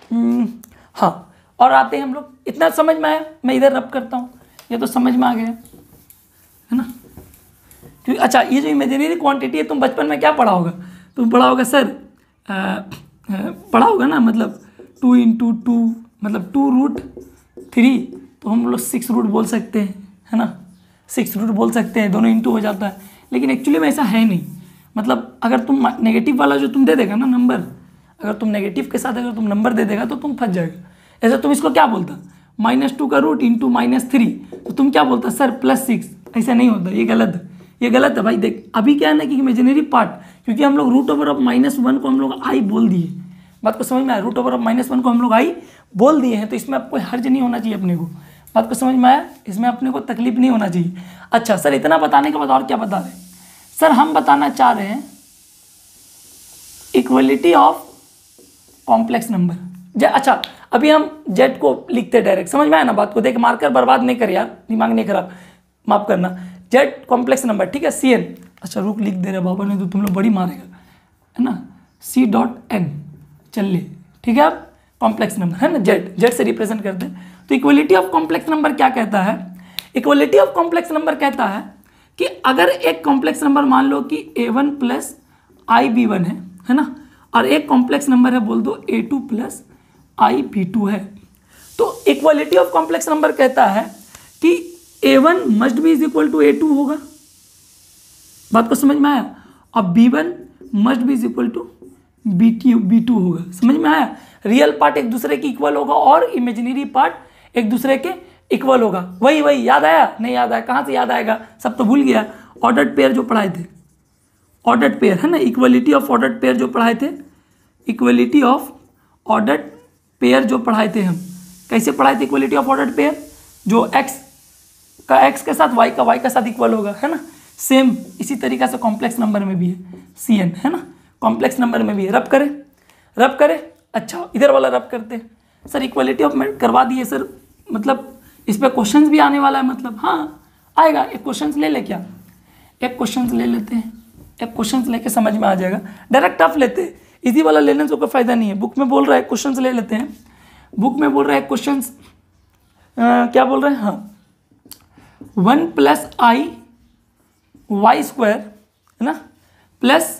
हाँ, और आते हैं हम लोग, इतना समझ में आया, मैं इधर रब करता हूँ, ये तो समझ में आ गया है ना। क्योंकि अच्छा, ये जो इमेजिनरी क्वांटिटी है, तुम बचपन में क्या पढ़ा होगा, तुम पढ़ा होगा सर, आ, आ, पढ़ा होगा ना, मतलब टू इंटू टू मतलब टू रूट थ्री, तो हम लोग सिक्स रूट बोल सकते हैं, है ना, सिक्स रूट बोल सकते हैं, दोनों इंटू हो जाता है। लेकिन एक्चुअली में ऐसा है नहीं, मतलब अगर तुम नेगेटिव वाला जो तुम दे देगा ना नंबर, अगर तुम नेगेटिव के साथ अगर तुम नंबर दे देगा तो तुम फंस जाएगा। ऐसे तुम इसको क्या बोलता, माइनस टू का रूट इंटू माइनस थ्री, तो तुम क्या बोलता सर प्लस सिक्स, ऐसा नहीं होता, ये गलत है, ये गलत है भाई। देख अभी क्या है ना कि इमेजिनरी पार्ट, क्योंकि हम लोग root over of minus one को हम लोग आई बोल दिए, बात को समझ में आया, root over of minus one को हम लोग आई बोल दिए हैं, तो इसमें कोई हर्ज नहीं होना चाहिए अपने को, बात को समझ में आया, इसमें अपने को तकलीफ नहीं होना चाहिए। अच्छा सर, इतना बताने के बाद और क्या बता रहे हैं सर, हम बताना चाह रहे हैं इक्वलिटी ऑफ कॉम्प्लेक्स नंबर। अच्छा अभी हम जेड को लिखते डायरेक्ट, समझ में आया ना बात को, देख मार्कर बर्बाद नहीं कर यार, दिमाग नहीं खराब, माफ करना, जेड कॉम्प्लेक्स नंबर, ठीक है, सी एन, अच्छा रुक लिख दे रहे बाबा ने तो तुम लोग बड़ी मारेगा, है ना, सी डॉट एन, चलिए ठीक है, अब कॉम्प्लेक्स नंबर है ना, जेड, जेड से रिप्रेजेंट करते हैं। तो इक्वलिटी ऑफ कॉम्प्लेक्स नंबर क्या कहता है, इक्वलिटी ऑफ कॉम्प्लेक्स नंबर कहता है कि अगर एक कॉम्प्लेक्स नंबर मान लो कि a one plus i b one है है ना, और एक कॉम्प्लेक्स नंबर है बोल दो a two plus i b two है, तो इक्वलिटी ऑफ कॉम्प्लेक्स नंबर कहता है कि a one must be is equal to a two होगा, बात को समझ में आया, और b one must be is equal to b two b two होगा, समझ में आया। रियल पार्ट एक दूसरे की इक्वल होगा और इमेजिनरी पार्ट एक दूसरे के इक्वल होगा, वही वही याद आया, नहीं याद आया, कहाँ से याद आएगा, सब तो भूल गया। ऑर्डर्ड पेयर जो पढ़ाए थे, ऑर्डर्ड पेयर है ना, इक्वलिटी ऑफ ऑर्डर्ड पेयर जो पढ़ाए थे, इक्वलिटी ऑफ ऑर्डर्ड पेयर जो पढ़ाए थे हम, कैसे पढ़ाए थे इक्वलिटी ऑफ ऑर्डर्ड पेयर, जो x का x के साथ y का y के साथ इक्वल होगा, है ना, सेम इसी तरीका से कॉम्प्लेक्स नंबर में भी है, सी एन है ना, कॉम्प्लेक्स नंबर में भी है। रब करें, रब करें, अच्छा इधर वाला रब करते हैं सर, इक्वलिटी ऑफ करवा दिए सर, मतलब इस पर क्वेश्चन भी आने वाला है, मतलब हाँ आएगा, एक क्वेश्चन ले ले, क्या एक क्वेश्चन ले लेते हैं, एक क्वेश्चन लेके समझ में आ जाएगा, डायरेक्ट टफ लेते हैं, इजी वाला लेने से कोई फायदा नहीं है। बुक में बोल रहा है क्वेश्चन ले लेते हैं, बुक में बोल रहा है क्वेश्चन क्या बोल रहे हैं, हाँ, one plus i y square है ना, plus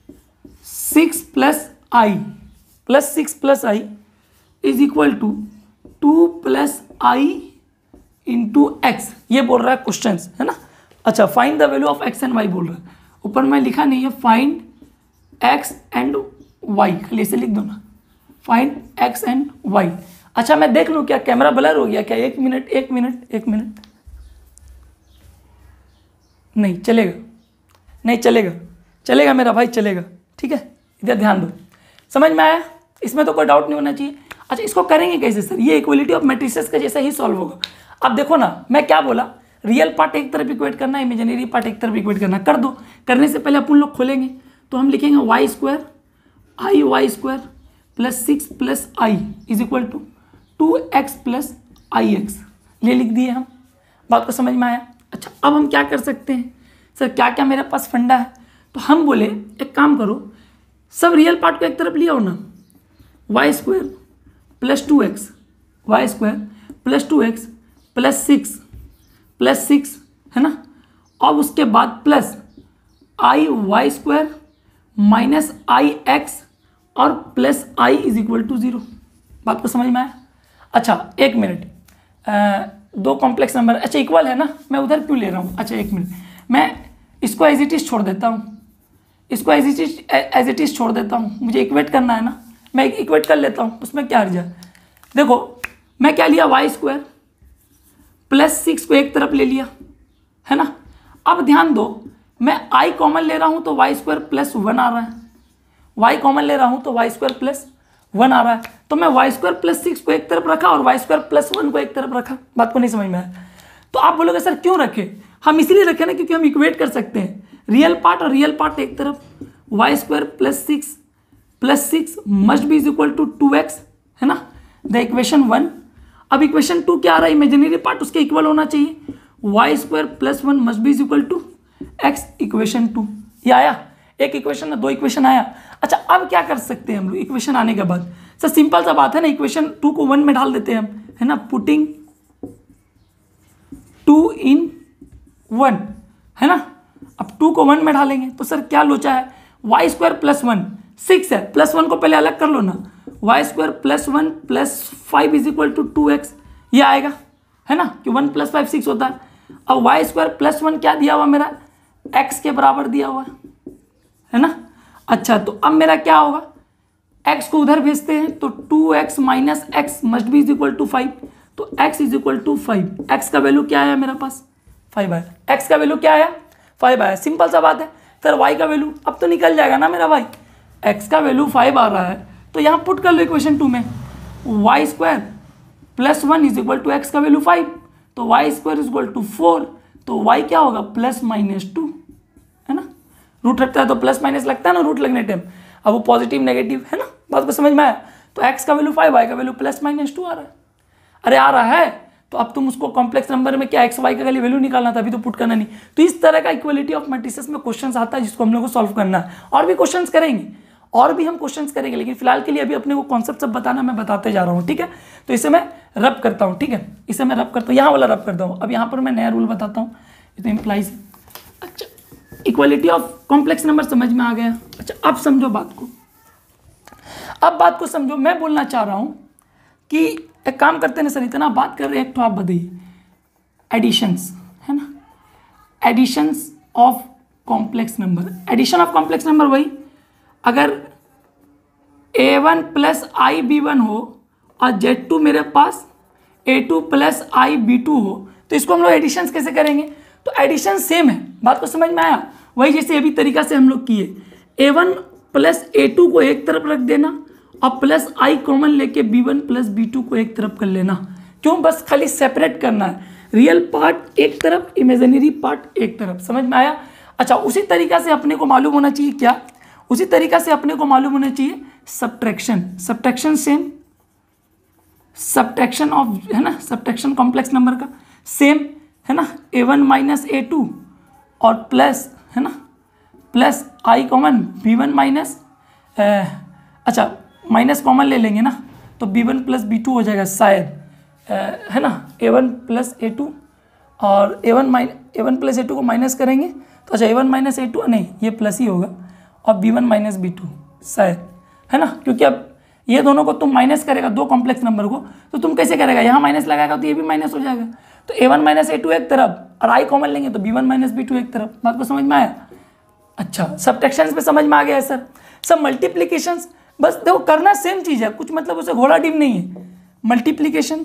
six plus i plus six plus i is equal to two plus i into x, ये बोल रहा है क्वेश्चन है ना। अच्छा find the value of x and y बोल रहा है, ऊपर में लिखा नहीं है फाइंड एक्स एंड वाई, खाली ऐसे लिख दो ना, फाइंड एक्स एंड वाई। अच्छा मैं देख लूँ क्या कैमरा ब्लर हो गया क्या, एक मिनट एक मिनट एक मिनट, नहीं चलेगा, नहीं चलेगा, चलेगा मेरा भाई चलेगा, ठीक है, इधर ध्यान दो, समझ में आया, इसमें तो कोई डाउट नहीं होना चाहिए। अच्छा इसको करेंगे कैसे सर, ये इक्वलिटी ऑफ मैट्रिसेस का जैसा ही सॉल्व होगा। अब देखो ना मैं क्या बोला, रियल पार्ट एक तरफ इक्वेट करना, इमेजिनरी पार्ट एक तरफ इक्वेट करना, कर दो, करने से पहले अपन लोग खोलेंगे, तो हम लिखेंगे y square i y square plus six plus i is equal to two x plus i x, ये लिख दिए हम, बात को समझ में आया। अच्छा अब हम क्या कर सकते हैं सर, क्या क्या मेरे पास फंडा है, तो हम बोले एक काम करो, सब रियल पार्ट को एक तरफ लिया हो ना, y square plus two x y square plus two x plus six plus six है ना, और उसके बाद plus i y square minus i x और plus i is equal to zero, बात को समझ में आया। अच्छा एक मिनट, आ, दो कॉम्प्लेक्स नंबर अच्छा इक्वल है ना, मैं उधर क्यों ले रहा हूँ, अच्छा एक मिनट, मैं इसको एज इट इज छोड़ देता हूँ, इसको as it is as it is छोड़ देता हूँ, मुझे इक्वेट करना है ना, मैं इक्वेट कर लेता हूँ, उसमें क्या अर्जा है। देखो मैं क्या लिया, वाई स्क्वायर प्लस सिक्स को एक तरफ ले लिया है ना, अब ध्यान दो मैं आई कॉमन ले रहा हूँ तो वाई स्क्वायर प्लस वन आ रहा है, वाई कॉमन ले रहा हूँ तो वाई स्क्वायर प्लस वन आ रहा है, तो मैं वाई स्क्वायर प्लस सिक्स को एक तरफ रखा और वाई स्क्वायर प्लस वन को एक तरफ रखा, बात को नहीं समझ में आया। तो आप बोलोगे सर क्यों रखे, हम इसलिए रखे ना क्योंकि हम इक्वेट कर सकते हैं रियल पार्ट और रियल पार्ट एक तरफ, y square plus six plus six must be is equal to two x है ना, द इक्वेशन वन। अब इक्वेशन टू क्या आ रहा है, इमेजिनरी पार्ट उसके इक्वल होना चाहिए, y square plus one must be is equal to x, equation two, ये आया एक इक्वेशन ना, दो इक्वेशन आया। अच्छा अब क्या कर सकते हैं हम लोग इक्वेशन आने के बाद, सर सिंपल सा बात है ना, इक्वेशन टू को वन में डाल देते हैं हम, है ना, पुटिंग टू इन वन, है ना। अब टू को वन में डालेंगे तो सर क्या लोचा है, y square plus one six है, प्लस वन को पहले अलग कर लो ना, y square plus one plus five is equal to two x, ये आएगा, है ना, कि वन प्लस फाइव सिक्स होता है। अब वाई स्क्वायर प्लस वन क्या दिया हुआ मेरा, एक्स के बराबर दिया हुआ है ना। अच्छा तो अब मेरा क्या होगा, एक्स को उधर भेजते हैं तो two x minus x must be is equal to five, तो x is equal to five, x का वैल्यू क्या आया मेरे पास, फाइव आया, एक्स का वैल्यू क्या आया, फाइव आया, सिंपल सा बात है। सर वाई का वैल्यू अब तो निकल जाएगा ना मेरा भाई, एक्स का वैल्यू फाइव आ रहा है तो यहाँ पुट कर लो इक्वेशन टू में, y square plus one is equal to x का वैल्यू फाइव, तो y square is equal to four, तो वाई क्या होगा प्लस माइनस टू, है ना, रूट रखता है तो प्लस माइनस लगता है ना रूट लगने टाइम, अब वो पॉजिटिव नेगेटिव है ना, बात को समझ में आया। तो एक्स का वैल्यू फाइव, वाई का वैल्यू प्लस माइनस टू आ रहा है, अरे आ रहा है तो अब तुम उसको कॉम्प्लेक्स नंबर में क्या एक्स वाई का खाली वैल्यू निकालना था, अभी तो पुट करना नहीं। तो इस तरह का इक्वलिटी ऑफ मैट्रिसेस में क्वेश्चंस आता है जिसको हम लोग को सॉल्व करना है, और भी क्वेश्चंस करेंगे, और भी हम क्वेश्चंस करेंगे, लेकिन फिलहाल के लिए अभी अपने को कॉन्सेप्ट सब बताना मैं बताते जा रहा हूँ, ठीक है। तो इसे मैं रब करता हूँ, ठीक है, इसे मैं रब करता हूँ, यहाँ वाला रब करता हूँ। अब यहाँ पर मैं नया रूल बताता हूँ, ये तो इम्प्लाइज, अच्छा इक्वलिटी ऑफ कॉम्प्लेक्स नंबर समझ में आ गया। अच्छा अब समझो बात को, अब बात को समझो, मैं बोलना चाह रहा हूँ कि एक काम करते हैं ना सर, इतना बात कर रहे हैं, एक तो आप बताइए एडिशंस, है ना, additions of complex number, addition of complex number वही, अगर a one plus i b one हो और जेड टू मेरे पास a two plus i b two हो, तो इसको हम लोग एडिशंस कैसे करेंगे, तो एडिशन सेम है, बात को समझ में आया, वही जैसे अभी तरीका से हम लोग किए, a one plus a two को एक तरफ रख देना और प्लस आई कॉमन लेके b one plus b two को एक तरफ कर लेना, क्यों, बस खाली सेपरेट करना है, रियल पार्ट एक तरफ, इमेजिनरी पार्ट एक तरफ, समझ में आया। अच्छा उसी तरीका से अपने को मालूम होना चाहिए क्या, उसी तरीका से अपने को मालूम होना चाहिए subtraction, subtraction same, subtraction of, है ना, सब्ट्रैक्शन कॉम्प्लेक्स नंबर का सेम, है ना, a one minus a two और प्लस, है ना, plus i common b one minus, अच्छा माइनस कॉमन ले लेंगे ना, तो b one plus b two हो जाएगा शायद, है ना, a one plus a two और a one minus a one plus a two को माइनस करेंगे तो अच्छा ए वन माइनस ए टू नहीं, ये प्लस ही होगा, और b one minus b two शायद, है ना, क्योंकि अब ये दोनों को तुम माइनस करेगा दो कॉम्प्लेक्स नंबर को, तो तुम कैसे करेगा, यहाँ माइनस लगाएगा तो ये भी माइनस हो जाएगा, तो a one minus a two एक तरफ और आई कॉमन लेंगे तो b one minus b two एक तरफ, बात को समझ में आया। अच्छा सब्ट्रैक्शंस पे समझ में आ गया है सर, सब मल्टीप्लीकेशंस बस देखो करना सेम चीज़ है, कुछ मतलब उसे घोड़ा डिम नहीं है, मल्टीप्लीकेशन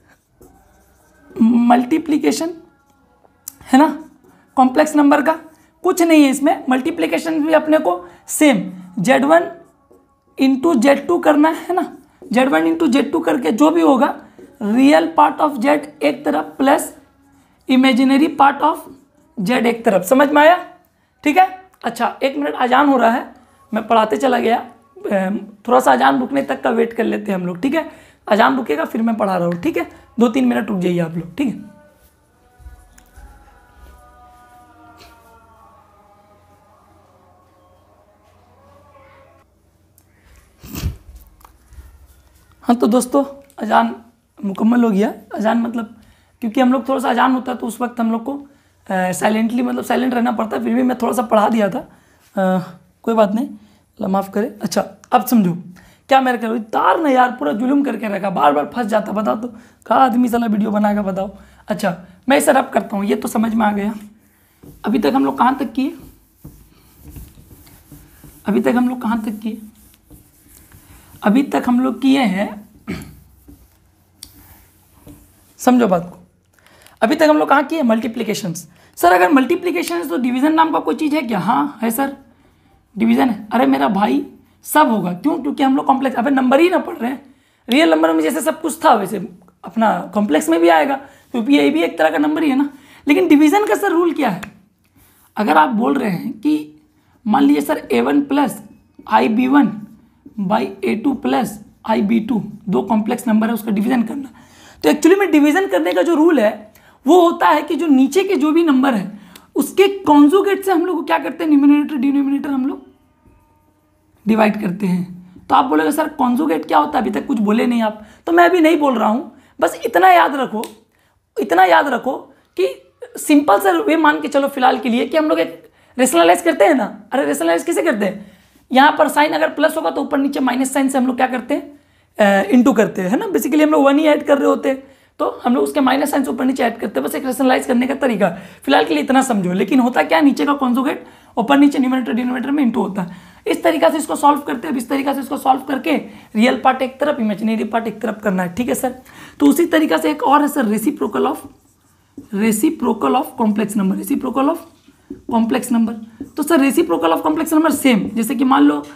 मल्टीप्लीकेशन है ना, कॉम्प्लेक्स नंबर का कुछ नहीं है इसमें, मल्टीप्लीकेशन भी अपने को same z one into z two करना है ना, z one into z two करके जो भी होगा रियल पार्ट ऑफ जेड एक तरफ plus imaginary part of z एक तरफ, समझ में आया, ठीक है। अच्छा एक मिनट अजान हो रहा है, मैं पढ़ाते चला गया, थोड़ा सा अजान रुकने तक का वेट कर लेते हैं हम लोग, ठीक है, अजान रुकेगा फिर मैं पढ़ा रहा हूँ, ठीक है, दो तीन मिनट रुक जाइए आप लोग, ठीक है। हाँ तो दोस्तों अजान मुकम्मल हो गया, अजान मतलब क्योंकि हम लोग थोड़ा सा अजान होता है तो उस वक्त हम लोग को साइलेंटली मतलब साइलेंट रहना पड़ता है, फिर भी मैं थोड़ा सा पढ़ा दिया था, आ, कोई बात नहीं, अल्लाह माफ़ करे। अच्छा अब समझो क्या मेरे करो, तार ने यार पूरा जुलूम करके रखा, बार बार फंस जाता, बताओ तो कहाँ आदमी साला वीडियो बनाएगा बताओ। अच्छा मैं इसे रब करता हूँ, ये तो समझ में आ गया। अभी तक हम लोग कहाँ तक किए, अभी तक हम लोग कहाँ तक किए, अभी तक हम लोग किए हैं, समझो बात को, अभी तक हम लोग कहाँ किए मल्टीप्लिकेशंस। सर अगर मल्टीप्लिकेशन तो डिवीजन नाम का कोई चीज़ है क्या, हाँ है सर, डिवीजन है। अरे मेरा भाई सब होगा, क्यों, क्योंकि हम लोग कॉम्प्लेक्स अबे नंबर ही ना पढ़ रहे हैं, रियल नंबर में जैसे सब कुछ था वैसे अपना कॉम्प्लेक्स में भी आएगा, क्योंकि ये भी एक तरह का नंबर ही है ना। लेकिन डिवीजन का सर रूल क्या है, अगर आप बोल रहे हैं कि मान लीजिए sir a one plus i b one by a two plus i b two दो कॉम्प्लेक्स नंबर है, उसका डिवीजन करना, तो एक्चुअली में डिवीजन करने का जो रूल है वो होता है कि जो नीचे के जो भी नंबर है उसके कॉन्जुगेट से हम लोग क्या करते हैं, न्यूमरेटर डिनोमिनेटर हम लोग डिवाइड करते हैं। तो आप बोलोगे सर कॉन्जुगेट क्या होता है, अभी तक कुछ बोले नहीं आप, तो मैं अभी नहीं बोल रहा हूँ, बस इतना याद रखो, इतना याद रखो कि सिंपल सा वे मान के चलो फिलहाल के लिए कि हम लोग एक रेशनलाइज करते हैं ना। अरे रेशनलाइज कैसे करते हैं, यहाँ पर साइन अगर प्लस होगा तो ऊपर नीचे माइनस साइन से हम लोग क्या करते हैं, इंटू करते हैं, है ना। बेसिकली हम लोग वन ही ऐड कर रहे होते हैं, तो हम लोग उसके माइनस साइन से ऊपर नीचे ऐड करते हैं, बस एक रेशनलाइज करने का तरीका। फिलहाल के लिए इतना समझो। लेकिन होता क्या, नीचे का कॉन्जुगेट ऊपर नीचे न्यूमरेटर डिनोमिनेटर में इंटू होता है। इस तरीका से इसको सॉल्व करते हैं। इस तरीका से इसको सॉल्व करके रियल पार्ट एक तरफ, इमेजिनरी पार्ट एक तरफ करना है, ठीक है सर। तो उसी तरीका से एक और है sir, reciprocal of reciprocal of complex number, reciprocal of complex number. तो sir reciprocal of complex number same, जैसे कि मान लो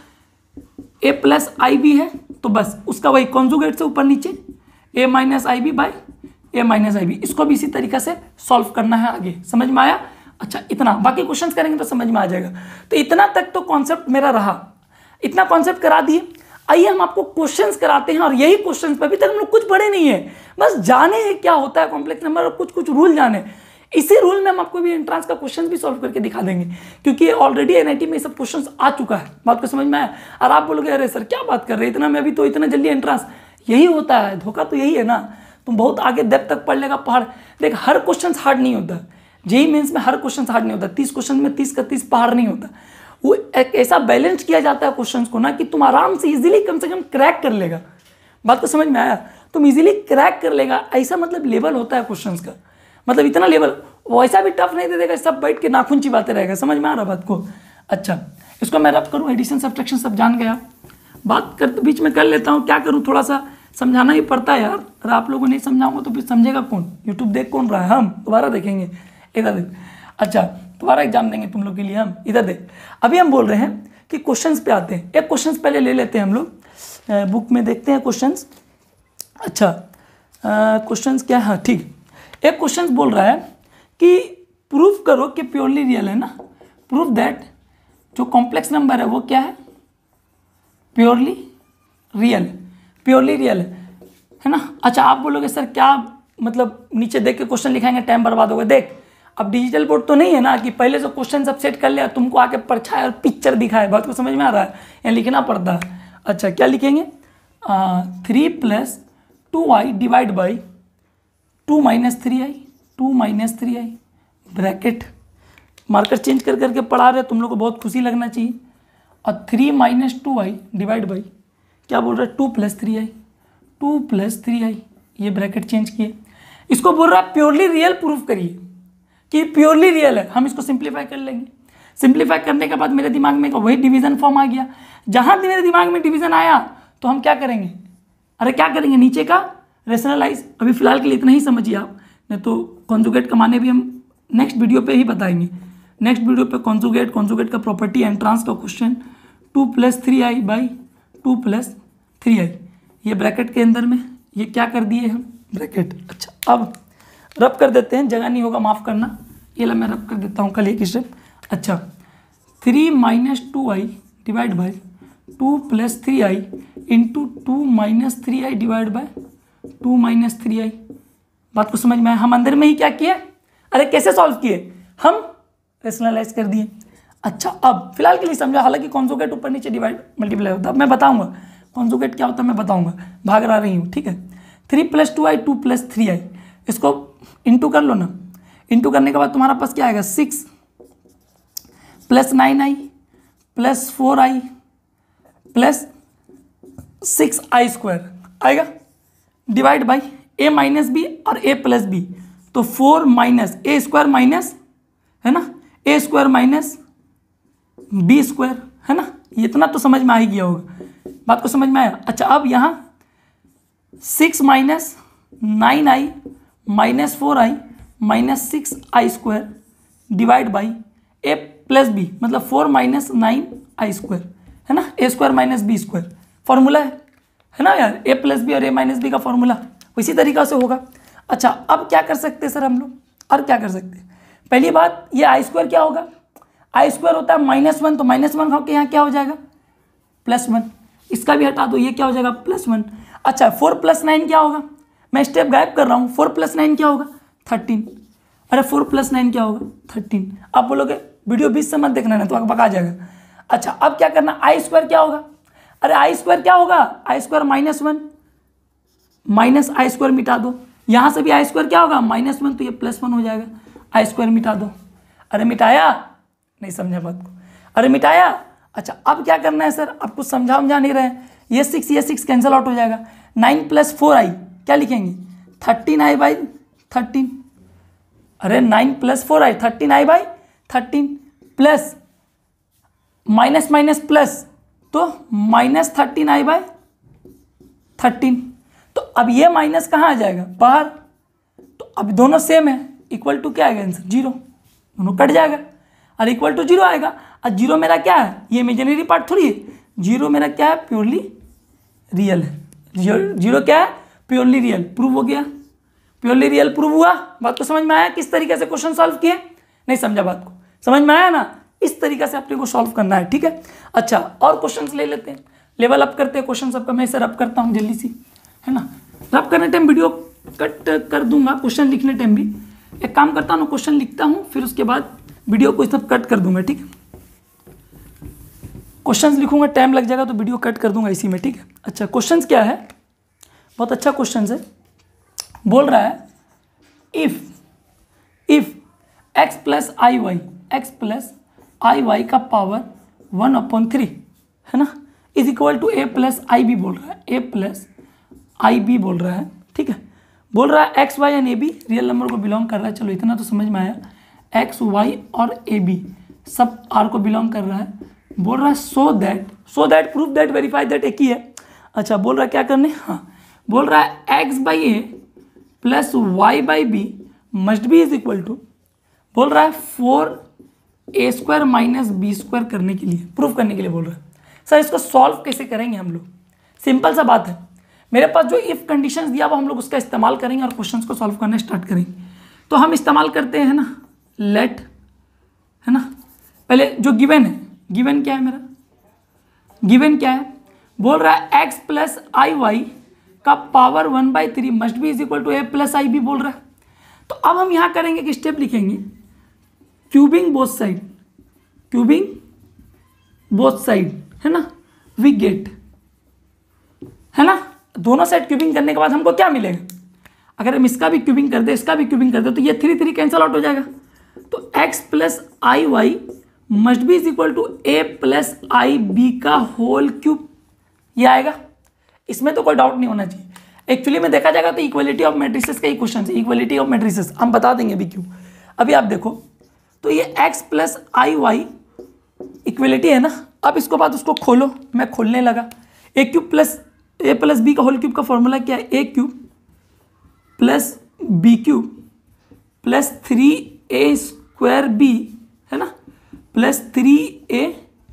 ए प्लस आई बी है, तो बस उसका वही कॉन्जुगेट से ऊपर नीचे a minus i b by a minus i b, इसको भी इसी तरीका से सॉल्व करना है आगे। समझ में आया? अच्छा, इतना, बाकी क्वेश्चंस करेंगे तो समझ में आ जाएगा। तो इतना तक तो कॉन्सेप्ट मेरा रहा, इतना कॉन्सेप्ट करा दिए। आइए हम आपको क्वेश्चंस कराते हैं, और यही क्वेश्चंस पे अभी तक हम लोग कुछ पढ़े नहीं है, बस जाने हैं क्या होता है कॉम्प्लेक्स नंबर और कुछ कुछ रूल जाने। इसी रूल में हम आपको भी एंट्रांस का क्वेश्चन भी सॉल्व करके दिखा देंगे, क्योंकि ऑलरेडी एनआईटी में सब क्वेश्चंस आ चुका है। बात को समझ में आया? और आप बोलोगे अरे सर क्या बात कर रहे हैं, इतना में अभी तो इतना जल्दी एंट्रांस, यही होता है, धोखा तो यही है ना। तुम बहुत आगे डेप्थ तक पढ़ लेगा पहाड़। देख, हर क्वेश्चन हार्ड नहीं होता, जेई मेंस में हर क्वेश्चन हार्ड नहीं होता, तीस क्वेश्चन में तीस का तीस पहाड़ नहीं होता। वो एक ऐसा बैलेंस किया जाता है क्वेश्चंस को ना कि तुम आराम से इजीली कम से कम क्रैक कर लेगा। बात को समझ में आया? तुम इजीली क्रैक कर लेगा, ऐसा मतलब लेवल होता है क्वेश्चंस का, मतलब इतना लेवल, वैसा भी टफ नहीं दे देगा, सब बैठ के नाखून चिबाते रहेगा। समझ में आ रहा बात को? अच्छा, इसको मैं रब करूँ, एडिशन सब्ट्रैक्शन सब जान गया, बात कर तो बीच में कर लेता हूँ, क्या करूँ, थोड़ा सा समझाना ही पड़ता है यार। अगर आप लोगों को नहीं समझाऊंगा तो फिर समझेगा कौन? यूट्यूब देख कौन रहा है? हम दोबारा देखेंगे, इधर देख। अच्छा, दोबारा एग्जाम देंगे तुम लोग के लिए हम, इधर देख। अभी हम बोल रहे हैं कि क्वेश्चंस पे आते हैं। एक क्वेश्चंस पहले ले लेते हैं हम लोग, बुक में देखते हैं क्वेश्चंस। अच्छा, क्वेश्चंस क्या है? हाँ ठीक, एक क्वेश्चंस बोल रहा है कि प्रूफ करो कि प्योरली रियल है ना, प्रूफ दैट जो कॉम्प्लेक्स नंबर है वो क्या है, प्योरली रियल, प्योरली रियल है ना। अच्छा, आप बोलोगे सर क्या मतलब, नीचे देख के क्वेश्चन लिखाएंगे, टाइम बर्बाद होगा। देख, अब डिजिटल बोर्ड तो नहीं है ना कि पहले से क्वेश्चन सब सेट कर लिया, तुमको आके परछाई और पिक्चर दिखाए। बात को समझ में आ रहा है? यहाँ लिखना पड़ता है। अच्छा, क्या लिखेंगे? Three plus two i divide by two minus three i, two minus three i bracket, marker change कर करके पढ़ा रहे, तुम लोग को बहुत खुशी लगना चाहिए। और three minus two i divide by क्या बोल रहा है, two plus three i, two plus three i, ये ब्रैकेट चेंज किए। इसको बोल रहा है प्योरली रियल प्रूफ करिए कि प्योरली रियल है। हम इसको सिंप्लीफाई कर लेंगे। सिंप्लीफाई करने के बाद मेरे दिमाग में वही डिवीजन फॉर्म आ गया। जहां मेरे दिमाग में डिवीजन आया तो हम क्या करेंगे, अरे क्या करेंगे, नीचे का रेशनलाइज। अभी फिलहाल के लिए इतना ही समझिए आप, नहीं तो कॉन्जुगेट का माने भी हम नेक्स्ट वीडियो पे ही बताएंगे। नेक्स्ट वीडियो पे कॉन्जुगेट, कॉन्जुगेट का प्रॉपर्टी, एंट्रांस का question, two plus three i by two plus three i, ये ब्रैकेट के अंदर में ये क्या कर दिए हम, ब्रैकेट। अच्छा, अब रब कर देते हैं, जगह नहीं होगा माफ़ करना, ये ला मैं रब कर देता हूँ कल एक स्टेप। अच्छा, three minus two i divide by two plus three i into two minus three i divide by two minus three i. बात को समझ में आया? हम अंदर में ही क्या किए, अरे कैसे सॉल्व किए, हम रेशनलाइज कर दिए। अच्छा, अब फिलहाल के लिए समझा, हालांकि कॉन्जुगेट ऊपर नीचे डिवाइड मल्टीप्लाई होता है, मैं बताऊंगा कॉन्जुगेट क्या होता है, मैं बताऊंगा, भाग रहा रही हूँ, ठीक है। Three plus two i, two plus three i, इसको इंटू कर लो ना। इंटू करने के बाद तुम्हारा पास क्या आएगा, six plus nine i plus four i plus six i square आएगा, divide by a minus b और ए प्लस बी, तो four minus a square minus, है ना, a square minus b square, है ना। ये इतना तो समझ में आ ही गया होगा, बात को समझ में आया। अच्छा, अब यहाँ six minus nine i minus four i minus six i square divide by a plus b, मतलब four minus nine i square, है ना, a square minus b square, formula है है ना यार, ए प्लस बी और ए माइनस बी का formula इसी तरीका से होगा। अच्छा, अब क्या कर सकते हैं सर हम लोग, और क्या कर सकते हैं, पहली बात ये आई स्क्वायर क्या होगा, आई स्क्वायर होता है माइनस वन, तो माइनस वन होकर यहाँ क्या हो जाएगा, प्लस वन, इसका भी हटा दो, ये क्या हो जाएगा, प्लस वन। अच्छा, फोर प्लस नाइन क्या होगा, मैं स्टेप गायब कर रहा हूँ, फोर प्लस नाइन क्या होगा, थर्टीन। अरे फोर प्लस नाइन क्या होगा, थर्टीन। आप बोलोगे वीडियो बीच से मत देखना, ना तो बका जाएगा। अच्छा अब क्या करना, आई स्क्वायर क्या होगा, अरे आई स्क्वायर क्या होगा, i square minus one, minus i square मिटा दो, यहाँ से भी आई स्क्वायर क्या होगा माइनस वन, तो ये प्लस वन हो जाएगा, आई स्क्वायर मिटा दो। अरे मिटाया, नहीं समझा बात को, अरे मिटाया। अच्छा अब क्या करना है सर, अब कुछ समझा समझा नहीं रहे, ये सिक्स ये सिक्स कैंसिल आउट हो जाएगा, नाइन प्लस फोर आई क्या लिखेंगे, थर्टीन आई बाई थर्टीन, अरे nine plus four i thirteen i by thirteen, plus minus minus plus तो minus thirteen i by thirteen, तो अब ये माइनस कहाँ आ जाएगा बाहर, तो अब दोनों सेम है, इक्वल टू क्या आएगा आंसर जीरो, दोनों कट जाएगा और इक्वल टू जीरो आएगा। और जीरो मेरा क्या है, ये इमेजिनरी पार्ट थोड़ी है, जीरो मेरा क्या है प्योरली रियल है, जीरो क्या है प्योरली रियल, प्रूव हो गया, प्योरली रियल प्रूव हुआ। बात को समझ में आया किस तरीके से क्वेश्चन सॉल्व किए, नहीं समझा बात को, समझ में आया ना, इस तरीके से अपने को सॉल्व करना है, ठीक है। अच्छा और क्वेश्चंस ले लेते हैं, लेवल अप करते हैं क्वेश्चन सबका, मैं इसे रब करता हूँ जल्दी सी, है ना, रब करने टाइम वीडियो कट कर दूंगा, क्वेश्चन लिखने टाइम भी एक काम करता हूँ, क्वेश्चन लिखता हूँ फिर उसके बाद वीडियो को सब कट कर दूंगा, ठीक है, क्वेश्चंस लिखूंगा टाइम लग जाएगा तो वीडियो कट कर दूंगा इसी में, ठीक है। अच्छा क्वेश्चंस क्या है, बहुत अच्छा क्वेश्चन है, बोल रहा है if if x plus i y x plus i y का पावर वन अपॉन थ्री है ना, is equal to a plus i b बोल रहा है, ए प्लस आई बी बोल रहा है, ठीक है, बोल रहा है x y and a b real number को बिलोंग कर रहा है, चलो इतना तो समझ में आया, एक्स वाई और ए बी सब आर को बिलोंग कर रहा है, बोल रहा है so that so that proof that verify that एक ही है। अच्छा बोल रहा है क्या करने, हाँ बोल रहा है x by a plus y by b must be is equal to, बोल रहा है four a square minus b square करने के लिए, प्रूफ करने के लिए बोल रहा है। सर इसको सॉल्व कैसे करेंगे हम लोग, सिंपल सा बात है, मेरे पास जो इफ कंडीशंस दिया वो हम लोग उसका इस्तेमाल करेंगे और क्वेश्चंस को सॉल्व करना स्टार्ट करेंगे। तो हम इस्तेमाल करते हैं ना लेट, है ना, पहले जो गिवन है, गिवन क्या है मेरा, गिवन क्या है, बोल रहा है एक्स प्लस आई वाई का power one by three must be is equal to a plus i b बोल रहा है। तो अब हम यहाँ करेंगे कि स्टेप लिखेंगे, cubing both side, cubing both side है ना, वी गेट, है ना, दोनों साइड क्यूबिंग करने के बाद हमको क्या मिलेगा, अगर हम इसका भी क्यूबिंग कर दे इसका भी क्यूबिंग कर दे तो ये थ्री थ्री कैंसिल आउट हो जाएगा, तो x plus i y must be is equal to a plus i b का होल क्यूब, ये आएगा, इसमें तो कोई डाउट नहीं होना चाहिए। एक्चुअली में देखा जाएगा तो इक्वलिटी ऑफ मैट्रिसेस का ही क्वेश्चन है, इक्वलिटी ऑफ मैट्रिसेस हम बता देंगे अभी क्यों। अभी आप देखो तो ये x plus i y equality है ना, अब इसको बाद उसको खोलो, मैं खोलने लगा, a cube plus a plus b का होल क्यूब का फॉर्मूला क्या है, a cube plus b cube plus three a square b है ना, plus three a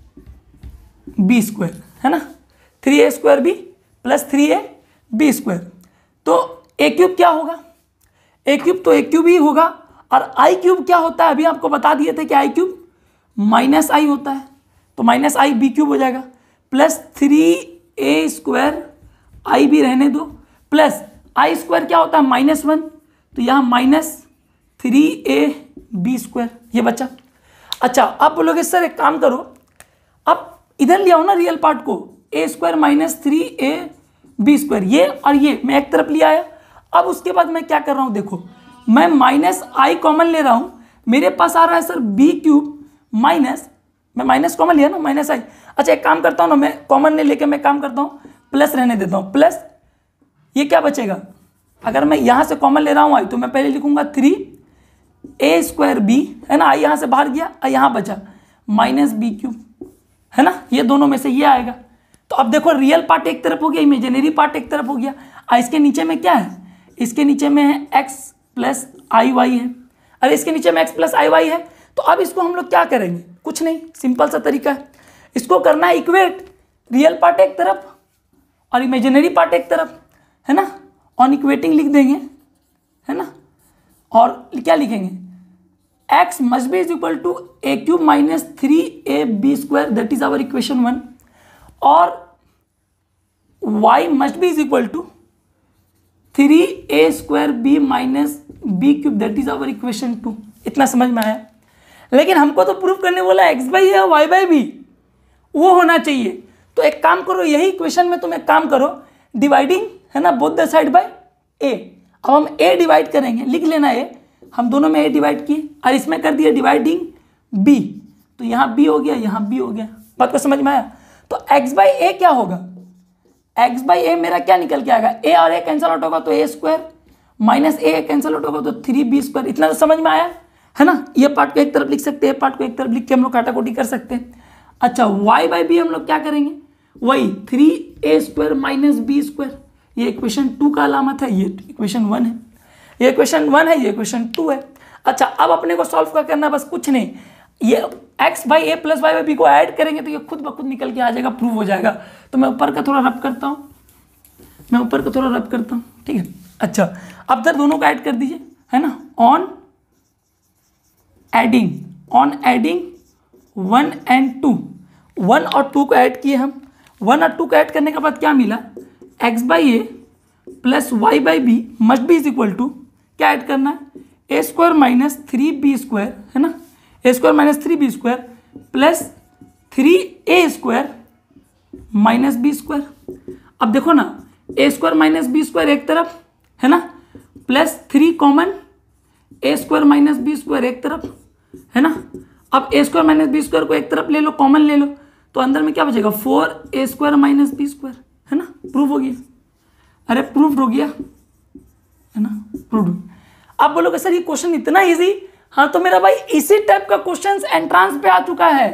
b square है ना, three a square b plus three a b square, तो a cube क्या होगा, ए क्यूब तो ए क्यूब ही होगा, और आई क्यूब क्या होता है अभी आपको बता दिए थे कि आई क्यूब माइनस आई होता है, तो माइनस आई बी क्यूब हो जाएगा, plus three a square i भी रहने दो, प्लस आई स्क्वायर क्या होता है माइनस वन, तो यहाँ minus three a b square ये बचा। अच्छा आप बोलोगे सर एक काम करो, अब इधर ले आओ ना रियल पार्ट को, a square minus three a b square, ये और ये मैं एक तरफ ले आया, अब उसके बाद मैं क्या कर रहा हूँ, देखो मैं माइनस आई कॉमन ले रहा हूँ, मेरे पास आ रहा है सर बी क्यूब माइनस, मैं माइनस कॉमन लिया ना माइनस आई, अच्छा एक काम करता हूँ ना, मैं कॉमन नहीं लेके मैं काम करता हूँ प्लस रहने देता हूँ, प्लस ये क्या बचेगा, अगर मैं यहाँ से कॉमन ले रहा हूँ आई तो मैं पहले लिखूंगा थ्री ए स्क्वायर बी है ना, आई यहाँ से बाहर गया और यहाँ बचा माइनस बी क्यूब है ना, ये दोनों में से ये आएगा। तो अब देखो रियल पार्ट एक तरफ हो गया, इमेजिनरी पार्ट एक तरफ हो गया, और इसके नीचे में क्या है, इसके नीचे में है एक्स प्लस आई वाई है, अरे इसके नीचे में एक्स प्लस आई वाई है, तो अब इसको हम लोग क्या करेंगे, कुछ नहीं, सिंपल सा तरीका है, इसको करना है इक्वेट, रियल पार्ट एक तरफ और इमेजिनरी पार्ट एक तरफ है ना, ऑन इक्वेटिंग लिख देंगे है ना, और क्या लिखेंगे, x must be is equal to a cube minus three a b square that is our equation one, और y must be is equal to three a square b minus b cube that is our equation two. इतना समझ में आया, लेकिन हमको तो proof करने बोला x बाई है वाई बाई बी, वो होना चाहिए। तो एक काम करो, यही इक्वेशन में तुम एक काम करो, डिवाइडिंग है ना both the side by a. अब हम ए डिवाइड करेंगे, लिख लेना ए, हम दोनों में ए डिवाइड किए और इसमें कर दिया डिवाइडिंग बी, तो यहाँ बी हो गया, यहाँ बी हो गया। बात को समझ में आया? तो एक्स बाई ए क्या होगा, एक्स बाई ए मेरा क्या निकल के आएगा, ए और ए कैंसिल आउट होगा तो a square minus a cancel out होगा तो थ्री बी स्क्वायर। इतना तो समझ में आया है ना। ये पार्ट को एक तरफ लिख सकते हैं, पार्ट को एक तरफ लिख के हम लोग काटाकोटी कर सकते हैं। अच्छा वाई बाई बी हम लोग क्या करेंगे, वही three a square minus b square. ये इक्वेशन टू का अलामत है, ये इक्वेशन वन है, ये इक्वेशन वन है, ये इक्वेशन टू है। अच्छा अब अपने को सॉल्व क्या करना है, बस कुछ नहीं, ये x by a plus y by b को ऐड करेंगे तो ये खुद ब खुद निकल के आ जाएगा, प्रूव हो जाएगा। तो मैं ऊपर का थोड़ा रब करता हूँ, मैं ऊपर का थोड़ा रब करता हूँ, ठीक है। अच्छा अब इधर दोनों को ऐड कर दीजिए, है ना, on adding, on adding one and two, one और टू को ऐड किए हम, वन और टू को ऐड करने के बाद क्या मिला, x by a plus y by b must be is equal to क्या ऐड करना है, a square minus three b square, है ना, a square minus three b square plus three a square minus b square. अब देखो ना, a square minus b square एक तरफ, है ना, plus three common, a square minus b square एक तरफ, है ना। अब a square minus b square को एक तरफ ले लो, कॉमन ले लो, तो अंदर में क्या बचेगा, four a square minus b square, है ना। प्रूफ हो गया, अरे प्रूफ हो गया, है ना, प्रूफ। आप बोलोगे सर ये क्वेश्चन इतना इजी, हाँ तो मेरा भाई इसी टाइप का क्वेश्चन एंट्रांस पे आ चुका है।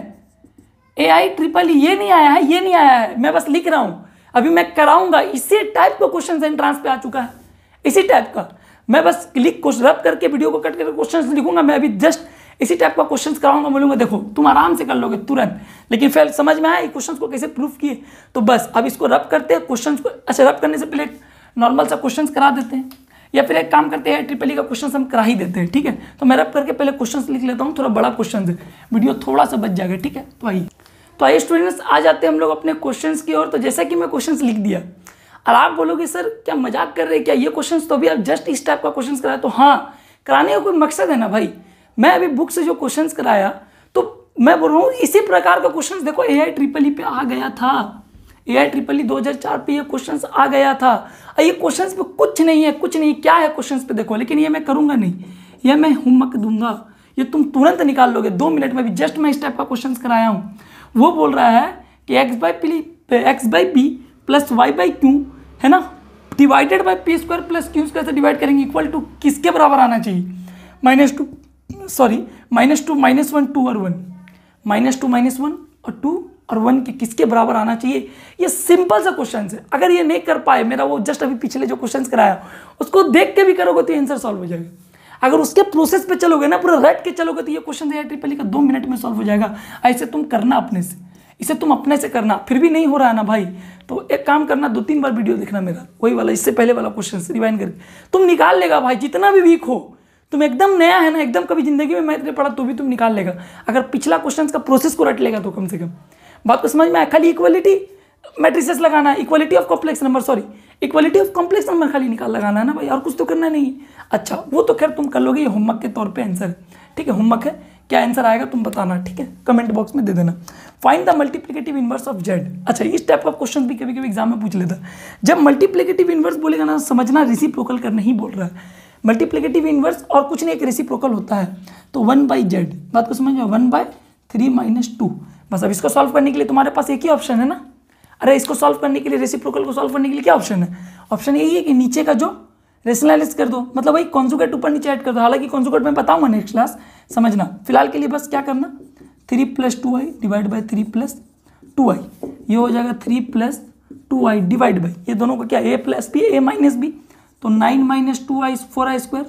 ए आई ट्रिपल ये नहीं आया है, ये नहीं आया है, मैं बस लिख रहा हूं, अभी मैं कराऊंगा। इसी टाइप का क्वेश्चन एंट्रांस पे आ चुका है, इसी टाइप का। मैं बस क्लिक रब करके वीडियो को कट करके क्वेश्चन लिखूंगा, मैं अभी जस्ट इसी टाइप का क्वेश्चन कराऊंगा, बोलूंगा देखो तुम आराम से कर लोगे तुरंत। लेकिन फिर समझ में आया क्वेश्चन को कैसे प्रूफ किए, तो बस अब इसको रब करते हैं क्वेश्चन को। अच्छा रब करने से पहले नॉर्मल सा क्वेश्चन करा देते हैं, या फिर एक काम करते हैं ट्रिपल ई का क्वेश्चन हम करा ही देते हैं, ठीक है। तो मैं रब करके पहले क्वेश्चन लिख लेता हूँ, थोड़ा बड़ा क्वेश्चन है, वीडियो थोड़ा सा बच जाएगा, ठीक है। तो आइए तो आइए स्टूडेंट्स आ जाते हैं हम लोग अपने क्वेश्चंस की ओर। तो जैसा कि मैं क्वेश्चंस लिख दिया, और आप बोलोगे सर क्या मजाक कर रहे हैं क्या, ये क्वेश्चंस तो अभी आप जस्ट इस टाइप का क्वेश्चन कराया। तो हाँ, कराने का कोई मकसद है ना भाई। मैं अभी बुक से जो क्वेश्चन कराया, तो मैं बोल रहा हूँ इसी प्रकार का क्वेश्चन देखो ए आई ट्रिपल ई पे आ गया था, ए आई ट्रिपल ई दो हज़ार चार पे ये क्वेश्चन आ गया था। ये क्वेश्चन पे कुछ नहीं है, कुछ नहीं, क्या है क्वेश्चन पे देखो, लेकिन ये मैं करूँगा नहीं, ये मैं होमवर्क दूंगा, ये तुम तुरंत निकाल लोगे दो मिनट में भी। जस्ट मैं इस टाइप का क्वेश्चन कराया हूँ। वो बोल रहा है कि x by p x by b plus y by q, है ना, divided by p square plus q square से डिवाइड करेंगे, इक्वल टू किसके बराबर आना चाहिए, minus two sorry minus two minus one two और one, minus two minus one और टू और वन के किसके बराबर आना चाहिए। ये सिंपल सा क्वेश्चन है। अगर ये नहीं कर पाए, मेरा वो जस्ट अभी पिछले जो क्वेश्चन कराया उसको देख के भी करोगे तो आंसर सॉल्व हो जाएगा। अगर उसके प्रोसेस पे चलोगे ना, पूरा रट के चलोगे, तो ये क्वेश्चन है ट्रिपल ई का दो मिनट में सॉल्व हो जाएगा। ऐसे तुम करना अपने से, इसे तुम अपने से करना, फिर भी नहीं हो रहा है ना भाई, तो एक काम करना, दो तीन बार वीडियो देखना मेरा, वही वाला इससे पहले वाला क्वेश्चन रिवाइंड करके तुम निकाल लेगा भाई। जितना भी वीक हो, तुम एकदम नया है ना, एकदम कभी जिंदगी में मैथ नहीं पढ़ा तो भी तुम निकाल लेगा, अगर पिछला क्वेश्चन का प्रोसेस को रट लेगा तो कम से कम। बात को समझ में आया। खाली इक्वलिटी मैट्रिसेस लगाना है, equality of complex number, sorry equality of complex number खाली निकाल लगाना है ना भाई, और कुछ तो करना नहीं। अच्छा वो तो खैर तुम कर लोगे, ये होमवर्क के तौर पे आंसर है, ठीक है। होमवर्क है, क्या आंसर आएगा तुम बताना, ठीक है, कमेंट बॉक्स में दे देना। Find the multiplicative inverse of z. अच्छा इस टाइप का क्वेश्चन भी कभी कभी एग्जाम में पूछ लेता है। जब मल्टीप्लिकेटिव इनवर्स बोलेगा ना, समझना रेसिप्रोकल करना ही बोल रहा है। मल्टीप्लिकेटिव इनवर्स और कुछ नहीं, एक रेसिप्रोकल होता है, तो वन बाई जेड, बात को समझ में, one by three minus two. बस अब इसको सॉल्व करने के लिए तुम्हारे पास एक ही ऑप्शन है ना। अरे इसको सॉल्व करने के लिए, रेसिप्रोकल को सॉल्व करने के लिए क्या ऑप्शन है, ऑप्शन यही है कि नीचे का जो रेशनलाइज कर दो, मतलब वही कॉन्जुगेट ऊपर नीचे ऐड कर दो। हालांकि कॉन्जुगेट में बताऊंगा नेक्स्ट क्लास, समझना। फिलहाल के लिए बस क्या करना, three plus two i divide by three plus two i, ये हो जाएगा three plus two i divide by, ये दोनों को क्या, a plus b a minus b, तो nine minus two i four i square,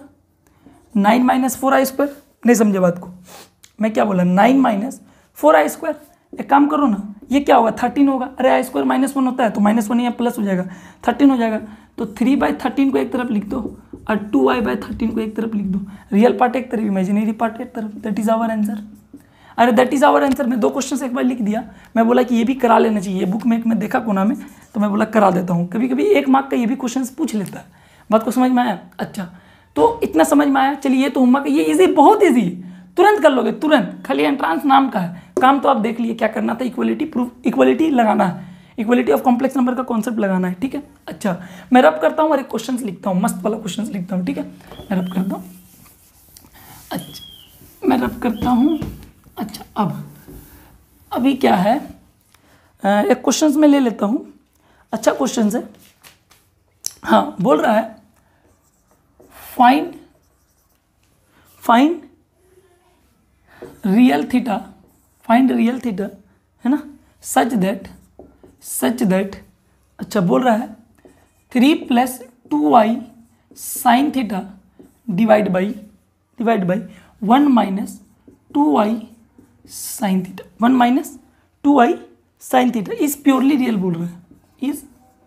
nine minus four i square. नहीं समझे बात को, मैं क्या बोला, nine minus four i square. एक काम करो ना, ये क्या होगा, थर्टीन होगा। अरे आई स्क्वायर माइनस वन होता है, तो माइनस वन यहाँ प्लस हो जाएगा, थर्टीन हो जाएगा। तो थ्री बाई थर्टीन को एक तरफ लिख दो और टू आई बाई थर्टीन को एक तरफ लिख दो। रियल पार्ट एक तरफ, इमेजिनरी पार्ट एक तरफ, दैट इज आवर आंसर। अरे दैट इज आवर आंसर। मैं दो क्वेश्चन एक बार लिख दिया, मैं बोला कि ये भी करा लेना चाहिए, बुक में एक मैं देखा कोना में, तो मैं बोला करा देता हूँ। कभी कभी एक मार्क का ये भी क्वेश्चन पूछ लेता है। बात को समझ में आया। अच्छा तो इतना समझ में आया। चलिए ये तो होमवर्क, ये इजी, बहुत इजी, तुरंत कर लोगे तुरंत, खाली एंट्रांस नाम का है, काम तो आप देख लिए, क्या करना था, इक्वलिटी प्रूफ इक्वलिटी लगाना है, इक्वलिटी ऑफ कॉम्प्लेक्स नंबर का कॉन्सेप्ट लगाना है, ठीक है। अच्छा मैं रब करता हूँ और एक क्वेश्चन लिखता हूँ, मस्त वाला क्वेश्चन लिखता हूँ, ठीक है। मैं रब करता हूँ, अच्छा मैं रब करता हूँ। अच्छा अब अभी क्या है, एक क्वेश्चन में ले लेता हूँ। अच्छा क्वेश्चन है, हाँ बोल रहा है find find real theta, find real theta है ना, सच दैट सच दैट अच्छा बोल रहा है three plus two y sine theta divide by divide by one minus two y sine theta, one minus two y sine theta is purely real बोल रहा है, is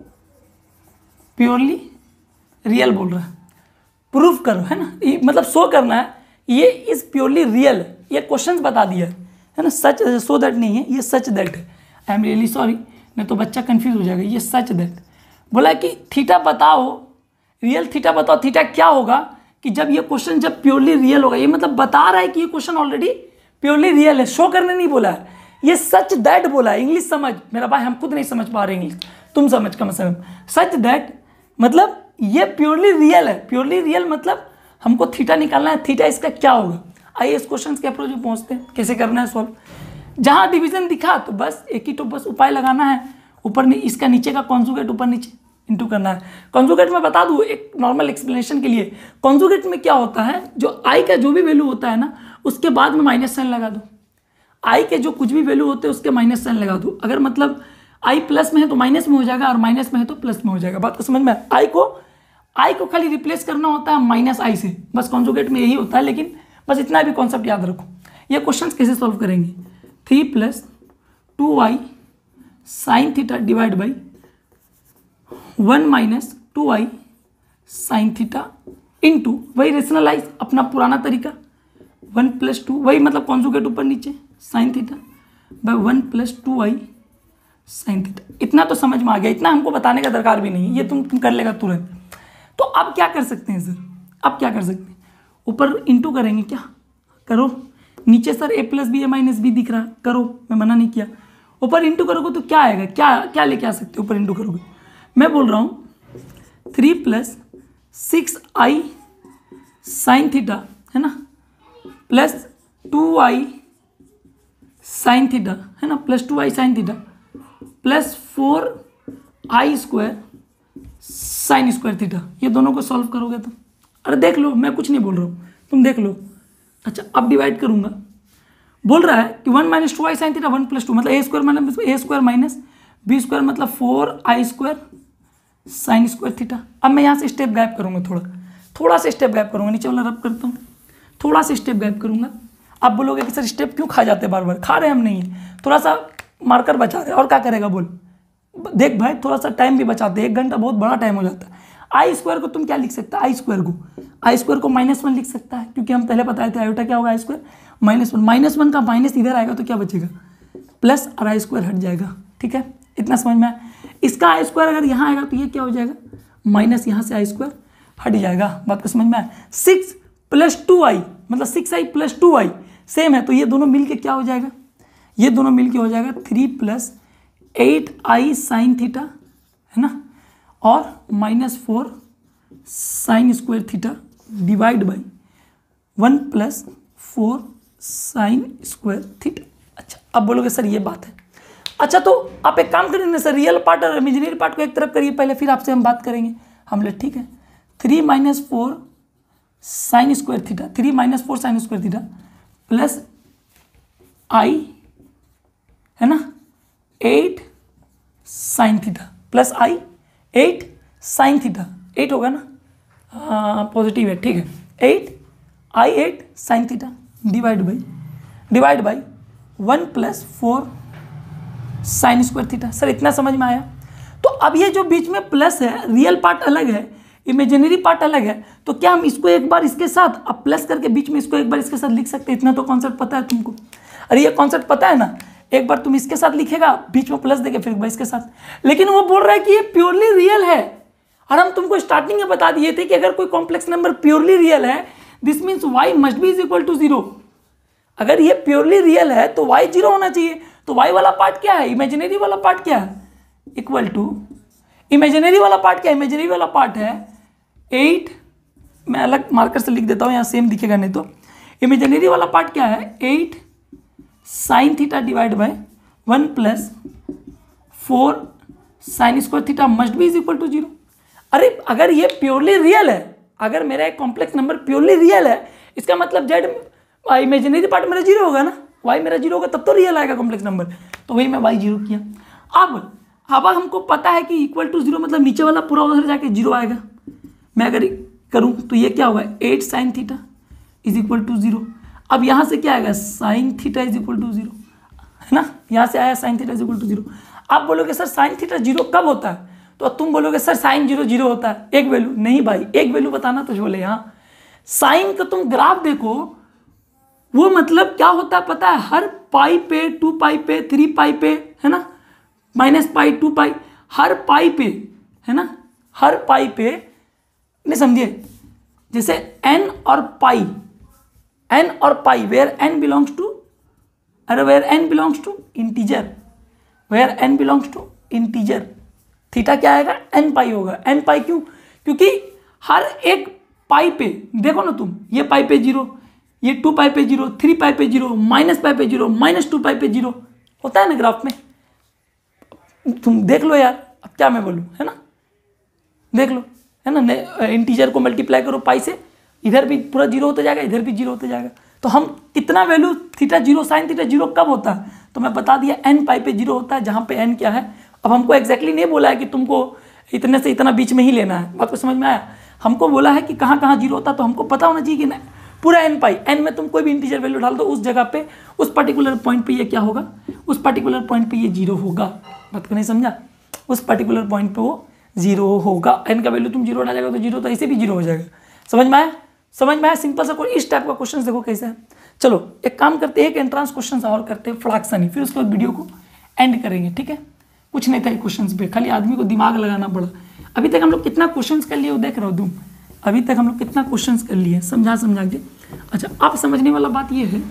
purely real बोल रहा है। प्रूफ करो है ना, ये मतलब शो करना है ये इज प्योरली रियल, ये क्वेश्चन बता दिया है ना। सच सो दैट नहीं है, ये सच दैट है। आई एम रियली सॉरी, नहीं तो बच्चा कंफ्यूज हो जाएगा। ये सच दैट बोला कि थीटा बताओ, रियल थीटा बताओ, थीटा क्या होगा कि जब ये क्वेश्चन जब प्योरली रियल होगा। ये मतलब बता रहा है कि ये क्वेश्चन ऑलरेडी प्योरली रियल है, शो करने नहीं बोला है, ये सच दैट बोला है। इंग्लिश समझ मेरा भाई, हम खुद नहीं समझ पा रहे इंग्लिश, तुम समझ कम से कम। सच दैट मतलब ये प्योरली रियल है, प्योरली रियल मतलब हमको थीटा निकालना है, थीटा इसका क्या होगा। आइए इस क्वेश्चन के अप्रोच में पहुंचते हैं, कैसे करना है सॉल्व। जहां डिवीजन दिखा तो बस एक ही तो बस उपाय लगाना है, ऊपर इसका नीचे का कॉन्जुगेट ऊपर नीचे इंटू करना है। कॉन्जुगेट में बता दूं एक नॉर्मल एक्सप्लेनेशन के लिए, कॉन्जुगेट में क्या होता है, जो आई का जो भी वैल्यू होता है ना उसके बाद में माइनस साइन लगा दो। आई के जो कुछ भी वैल्यू होते हैं उसके माइनस साइन लगा दो। अगर मतलब आई प्लस में है तो माइनस में हो जाएगा, और माइनस में है तो प्लस में हो जाएगा। बात को समझ में, आई को आई को खाली रिप्लेस करना होता है माइनस आई से, बस कॉन्जुगेट में यही होता है। लेकिन बस इतना भी कॉन्सेप्ट याद रखो। ये क्वेश्चन कैसे सॉल्व करेंगे, three plus two y sine theta divide by one minus two y sine theta into वही रेशनलाइज अपना पुराना तरीका, वन प्लस टू वही मतलब कॉन्जुगेट ऊपर नीचे sine theta by one plus two y sine theta. इतना तो समझ में आ गया, इतना हमको बताने का दरकार भी नहीं, ये तुम तुम कर लेगा तुरंत। तो अब क्या कर सकते हैं सर, अब क्या कर सकते हैं, ऊपर इंटू करेंगे, क्या करो, नीचे sir a plus b a minus b दिख रहा, करो, मैं मना नहीं किया। ऊपर इंटू करोगे तो क्या आएगा, क्या क्या लेके आ सकते हो ऊपर इंटू करोगे। मैं बोल रहा हूँ three plus six i sine theta है ना, plus two i sine theta है ना, plus two i sine theta plus four i square sine square theta. ये दोनों को सॉल्व करोगे तो, अरे देख लो, मैं कुछ नहीं बोल रहा हूँ, तुम देख लो। अच्छा अब डिवाइड करूंगा, बोल रहा है कि one minus two i sine theta one plus two मतलब a square minus a square minus b square मतलब four i square sine square theta. अब मैं यहाँ से स्टेप गायब करूंगा, थोड़ा थोड़ा सा स्टेप गायब करूंगा, नीचे वाला रब करता हूँ, थोड़ा सा स्टेप गायब करूंगा। आप बोलोगे कि सर स्टेप क्यों खा जाते बार बार, खा रहे हम नहीं, थोड़ा सा मार्कर बचा रहे, और क्या करेगा बोल। देख भाई थोड़ा सा टाइम भी बचाते, एक घंटा बहुत बड़ा टाइम हो जाता है। आई स्क्वायर को तुम क्या लिख सकता है, आई स्क्वायर को आई स्क्वायर को माइनस वन लिख सकता है, क्योंकि हम पहले बताए थे आयोटा क्या होगा, i square minus one, minus one का माइनस इधर आएगा तो क्या बचेगा, प्लस, और आई स्क्वायर हट जाएगा। ठीक है, इतना समझ में आया। इसका आई स्क्वायर अगर यहाँ आएगा तो ये क्या हो जाएगा, माइनस यहाँ से आई स्क्वायर हट जाएगा। बात को समझ में आया। सिक्स प्लस टू आई मतलब six i plus two i same है, तो ये दोनों मिलके क्या हो जाएगा, ये दोनों मिलके हो जाएगा three plus eight i sine theta है ना, और minus four sine square theta divide by one plus four sine square theta. अच्छा अब बोलोगे सर ये बात है। अच्छा तो आप एक काम करेंगे सर, रियल पार्ट और इमेजिनरी पार्ट को एक तरफ करिए पहले, फिर आपसे हम बात करेंगे। हम लोग ठीक है, three minus four sine square theta, three minus four sine square theta plus i है ना eight sine theta plus i eight sine theta, eight होगा ना, हाँ पॉजिटिव है, ठीक है, eight i eight sine theta divide by divide by one plus four sine square theta. Sir इतना समझ में आया। तो अब ये जो बीच में प्लस है, रियल पार्ट अलग है, इमेजिनरी पार्ट अलग है, तो क्या हम इसको एक बार इसके साथ अब प्लस करके बीच में इसको एक बार इसके साथ लिख सकते हैं। इतना तो कॉन्सेप्ट पता है तुमको, अरे ये कॉन्सेप्ट पता है ना, एक बार तुम इसके साथ लिखेगा, बीच में प्लस देके फिर एक बार इसके साथ। लेकिन वो बोल रहा है कि ये प्योरली रियल है, और हम तुमको स्टार्टिंग में बता दिए थे कि अगर कोई कॉम्प्लेक्स नंबर प्योरली रियल है, this means y must be is equal to zero. अगर ये प्योरली रियल है तो y जीरो होना चाहिए। तो y वाला पार्ट क्या है, इमेजिनरी वाला पार्ट क्या है, इक्वल टू इमेजिनरी वाला पार्ट क्या है, इमेजिनरी वाला पार्ट है एट, मैं अलग मार्कर से लिख देता हूँ यहाँ सेम दिखेगा नहीं तो। इमेजिनरी वाला पार्ट क्या है, eight sine theta divide by one plus four sine square theta must be is equal to zero. अरे अगर ये प्योरली रियल है, अगर मेरा एक कॉम्प्लेक्स नंबर प्योरली रियल है, इसका मतलब जेड इमेजिनरी पार्ट मेरा जीरो होगा ना, वाई मेरा जीरो होगा तब तो रियल आएगा कॉम्प्लेक्स नंबर। तो वही मैं वाई जीरो किया। अब अब हमको पता है कि इक्वल टू जीरो मतलब नीचे वाला पूरा उधर जाके जीरो आएगा। मैं अगर करूं तो ये क्या होगा, eight sine theta is equal to zero. अब यहाँ से क्या आएगा, sine theta is equal to zero, है ना, यहाँ से आया sine theta is equal to zero. आप बोलोगे सर साइन थीटा जीरो कब होता है, तो तुम बोलोगे सर साइन जीरो जीरो होता है एक वैल्यू, नहीं भाई एक वैल्यू बताना तो बोले यहाँ साइन का तुम ग्राफ देखो, वो मतलब क्या होता है पता है, हर पाई पे, टू पाई पे, थ्री पाई पे, है ना, माइनस पाई, टू पाई, हर पाई पे, है ना, हर पाई पे, नहीं समझिए, जैसे एन और पाई, एन और pi, where n belongs to, अरे where n belongs to integer, where n belongs to integer, theta क्या आएगा, एन पाई होगा। एन पाई क्यों, क्योंकि हर एक पाई पे देखो ना तुम, ये पाई पे जीरो, ये टू पाई पे जीरो, थ्री पाई पे जीरो, माइनस पाई पे जीरो, माइनस टू पाई पे जीरो होता है ना ग्राफ में, तुम देख लो यार, अब क्या मैं बोलूँ, है ना, देख लो, है ना, इंटीजर को मल्टीप्लाई करो पाई से, इधर भी पूरा जीरो होता जाएगा, इधर भी जीरो होता जाएगा। तो हम कितना value theta zero, sine theta zero कब होता है, तो मैं बता दिया एन पाई पे जीरो होता है, जहाँ पे एन क्या है। अब हमको एग्जैक्टली नहीं बोला है कि तुमको इतने से इतना बीच में ही लेना है, बात को समझ में आया, हमको बोला है कि कहाँ कहाँ जीरो होता है, तो हमको पता होना चाहिए कि नहीं पूरा एन पाई, एन में तुम कोई भी इंटीजर वैल्यू डाल दो उस जगह पे, उस पर्टिकुलर पॉइंट पे ये क्या होगा, उस पर्टिकुलर पॉइंट पे ये जीरो होगा। बात को नहीं समझा, उस पर्टिकुलर पॉइंट पे वो जीरो होगा, एन का वैल्यू तुम जीरो डालेगा तो जीरो तो ऐसे भी जीरो हो जाएगा। समझ में आया, समझ में आया, सिंपल सा कोई इस टाइप का क्वेश्चन देखो कैसा है। चलो एक काम करते हैं, एक एंट्रांस क्वेश्चन और करते हैं फटाक सा नहीं, फिर उसके बाद वीडियो को एंड करेंगे, ठीक है। कुछ नहीं था क्वेश्चन पे, खाली आदमी को दिमाग लगाना पड़ा। अभी तक हम लोग कितना क्वेश्चन कर लिए वो देख रहे हो तुम, अभी तक हम लोग कितना क्वेश्चन कर लिए समझा समझा के। अच्छा अब समझने वाला बात ये है,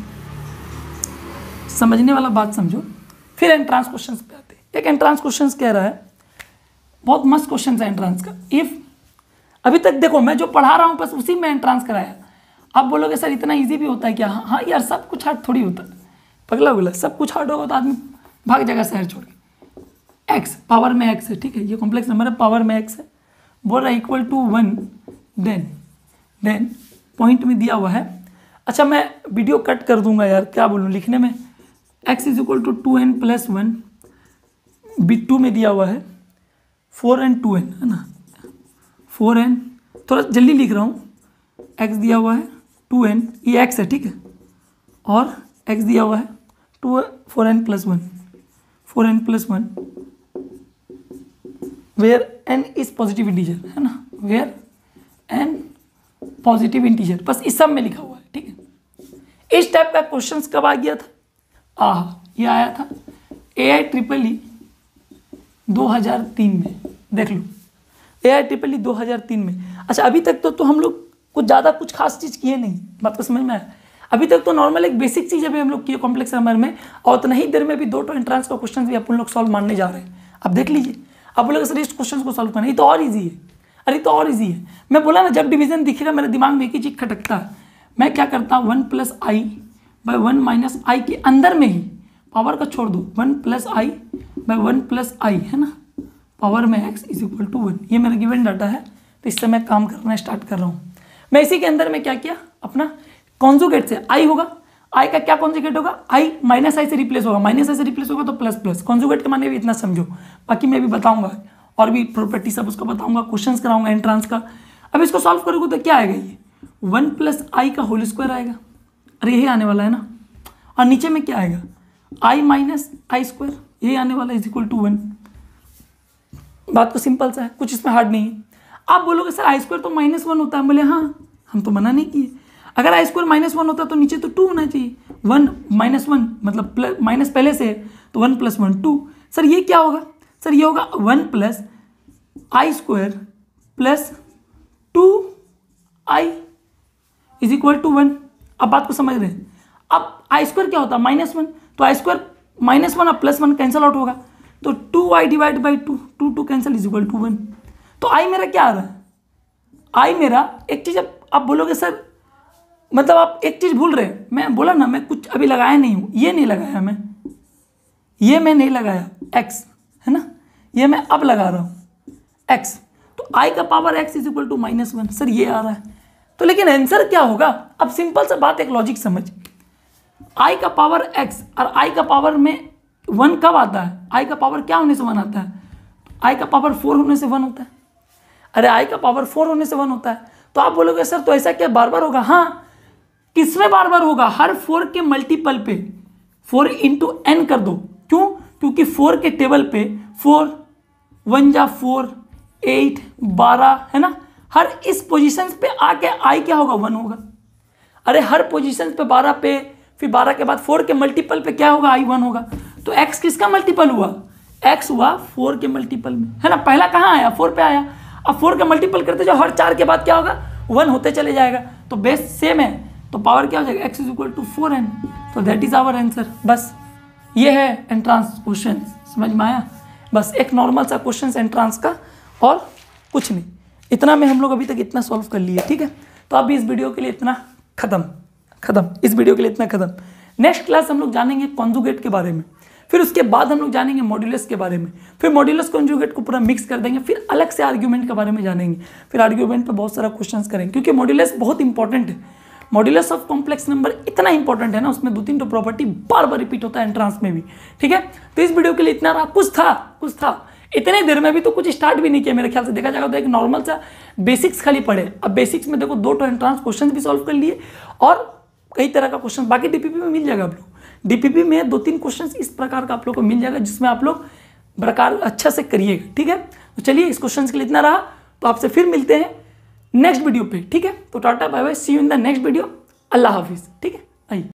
समझने वाला बात समझो, फिर एंट्रांस क्वेश्चन पे आते हैं। एक एंट्रांस क्वेश्चन कह रहा है, बहुत मस्त क्वेश्चन है एंट्रांस का। इफ अभी तक देखो मैं जो पढ़ा रहा हूँ बस उसी में एंट्रांस कराया। आप बोलोगे सर इतना इजी भी होता है क्या, हाँ यार सब कुछ हार्ड थोड़ी होता है, पगला बोला, सब कुछ हार्ड होगा तो आदमी भाग जाएगा शहर छोड़ के। एक्स पावर में एक्स है, ठीक है, ये कॉम्प्लेक्स नंबर है, पावर में एक्स है, बोल रहा है equal to one, then then point में दिया हुआ है। अच्छा मैं वीडियो कट कर दूंगा यार, क्या बोलूँ लिखने में, x is equal to two n plus one, b two में दिया हुआ है फोर एन टू एन, है ना, फोर एन, थोड़ा जल्दी लिख रहा हूँ, एक्स दिया हुआ है टू एन, ये एक्स है, ठीक है, और एक्स दिया हुआ है two four n plus one, four n plus one, where n is positive integer, है ना, वेयर एन पॉजिटिव इंटीजर, बस इस सब में लिखा हुआ है, ठीक है। इस टाइप का क्वेश्चन कब आ गया था, आह ये आया था ए आई ट्रिपल ई दो हज़ार तीन में, देख लो ए आई ट्रिपल ई दो हज़ार तीन में। अच्छा अभी तक तो, तो हम लोग कुछ ज़्यादा कुछ खास चीज़ किए नहीं, बात को समझ में आया, अभी तक तो नॉर्मल एक बेसिक चीज़ अभी हम लोग किए कॉम्प्लेक्स नंबर में, और उतना ही देर में भी दो तो एंट्रांस का क्वेश्चन भी अपन लोग सॉल्व मानने जा रहे हैं। अब देख लीजिए, आप बोलोगे सर इस क्वेश्चन को सॉल्व करना, ये तो और ईजी है, अरे तो और ईजी है। मैं बोला ना जब डिवीजन दिखेगा मेरे दिमाग में एक ही चीज़ खटकता है, मैं क्या करता हूँ, one plus i by one minus i के अंदर में ही पावर का छोड़ दो, one plus i by one plus i, है ना, पावर में x is equal to one, ये मेरा गिवन डाटा है, तो इससे मैं काम करना स्टार्ट कर रहा हूँ। मैं इसी के अंदर में क्या किया, अपना कॉन्जुगेट से आई होगा, आई का क्या कॉन्जुगेट होगा, आई माइनस आई से रिप्लेस होगा, माइनस आई से रिप्लेस होगा तो प्लस प्लस, कॉन्जुगेट के माने भी इतना समझो, बाकी मैं भी बताऊंगा और भी प्रॉपर्टी सब उसको बताऊंगा, क्वेश्चंस कराऊंगा एंट्रांस का। अब इसको सॉल्व करोगे तो क्या आएगा, ये वन प्लस आई का होल स्क्वायर आएगा, अरे यही आने वाला है ना, और नीचे में क्या आएगा, आई माइनस आई स्क्वायर, यही आने वाला इज इक्वल टू वन। बात तो सिंपल सा है, कुछ इसमें हार्ड नहीं है। आप बोलोगे सर आई स्क्वायर तो माइनस वन होता है, बोले हाँ हम तो मना नहीं किए, अगर आई स्क्वायर माइनस वन होता तो नीचे तो टू होना चाहिए, वन माइनस वन मतलब प्लस माइनस पहले से है तो one plus one two. Sir ये क्या होगा, सर ये होगा one plus i square plus two i is equal to one. अब बात को समझ रहे हैं, अब आई स्क्वायर क्या होता है माइनस वन, तो आई स्क्वायर माइनस वन और प्लस वन कैंसिल आउट होगा, तो two i divide by two, two two cancel is equal to one. तो आई मेरा क्या आ रहा है, आई मेरा एक चीज़, अब आप बोलोगे सर मतलब आप एक चीज़ भूल रहे हैं, मैं बोला ना मैं कुछ अभी लगाया नहीं हूँ, ये नहीं लगाया मैं, ये मैं नहीं लगाया एक्स है ना, ये मैं अब लगा रहा हूँ एक्स, तो आई का power x is equal to minus one, sir ये आ रहा है। तो लेकिन आंसर क्या होगा, अब सिंपल सा बात, एक लॉजिक समझ, आई का पावर एक्स और आई का पावर में वन कब आता है, आई का पावर क्या होने से वन आता है, आई का पावर फोर होने से वन होता है, अरे आई का पावर फोर होने से वन होता है। तो आप बोलोगे सर तो ऐसा क्या बार बार होगा, हाँ किसमें बार बार होगा, हर फोर के मल्टीपल पे फोर इंटू एन कर दो, क्यों, क्योंकि फोर के टेबल पे फोर वन जा फोर, एट, बारह है ना, हर इस पोजीशन पे आके आई क्या होगा, वन होगा। अरे हर पोजीशन पे बारह पे, फिर बारह के बाद फोर के मल्टीपल पे क्या होगा, आई वन होगा। तो एक्स किसका मल्टीपल हुआ, एक्स हुआ फोर के मल्टीपल में, है ना, पहला कहाँ आया, फोर पे आया, अब फोर का मल्टीपल करते जाओ, हर चार के बाद क्या होगा, वन होते चले जाएगा, तो बेस सेम है, तो पावर क्या हो जाएगा, x is equal to four n, तो दैट इज आवर आंसर। बस ये है एंट्रांस क्वेश्चन, समझ में आया, बस एक नॉर्मल सा क्वेश्चन एंट्रांस का और कुछ नहीं, इतना में हम लोग अभी तक इतना सॉल्व कर लिए, ठीक है। तो अभी इस वीडियो के लिए इतना खत्म खत्म इस वीडियो के लिए इतना खत्म। नेक्स्ट क्लास हम लोग जानेंगे कॉन्जुगेट के बारे में, फिर उसके बाद हम लोग जानेंगे मॉड्यूलस के बारे में, फिर मॉड्यूलस कॉन्जुगेट को पूरा मिक्स कर देंगे, फिर अलग से आर्ग्यूमेंट के बारे में जानेंगे, फिर आर्ग्यूमेंट पे बहुत सारा क्वेश्चंस करेंगे, क्योंकि मॉड्यूलस बहुत इंपॉर्टेंट है। मॉड्यूलस ऑफ कॉम्प्लेक्स नंबर इतना इंपॉर्टेंट है ना, उसमें दो तीन तो प्रॉपर्टी बार बार रिपीट होता है एंट्रांस में भी, ठीक है। तो इस वीडियो के लिए इतना रहा, कुछ था कुछ था इतने देर में भी तो कुछ स्टार्ट भी नहीं किया मेरे ख्याल से, देखा जाएगा तो एक नॉर्मल सा बेसिक्स खाली पढ़े। अब बेसिक्स में देखो दो तो एंट्रांस क्वेश्चन भी सॉल्व कर लिए और कई तरह का क्वेश्चन, बाकी डीपीपी में मिल जाएगा आप लोग, डीपीपी में दो तीन क्वेश्चन इस प्रकार का आप लोग को मिल जाएगा, जिसमें आप लोग प्रकार अच्छा से करिएगा, ठीक है। तो चलिए इस क्वेश्चन के लिए इतना रहा, तो आपसे फिर मिलते हैं नेक्स्ट वीडियो पे, ठीक है। तो tata bye bye, see you in the next video, अल्लाह हाफिज़, ठीक है। आइए।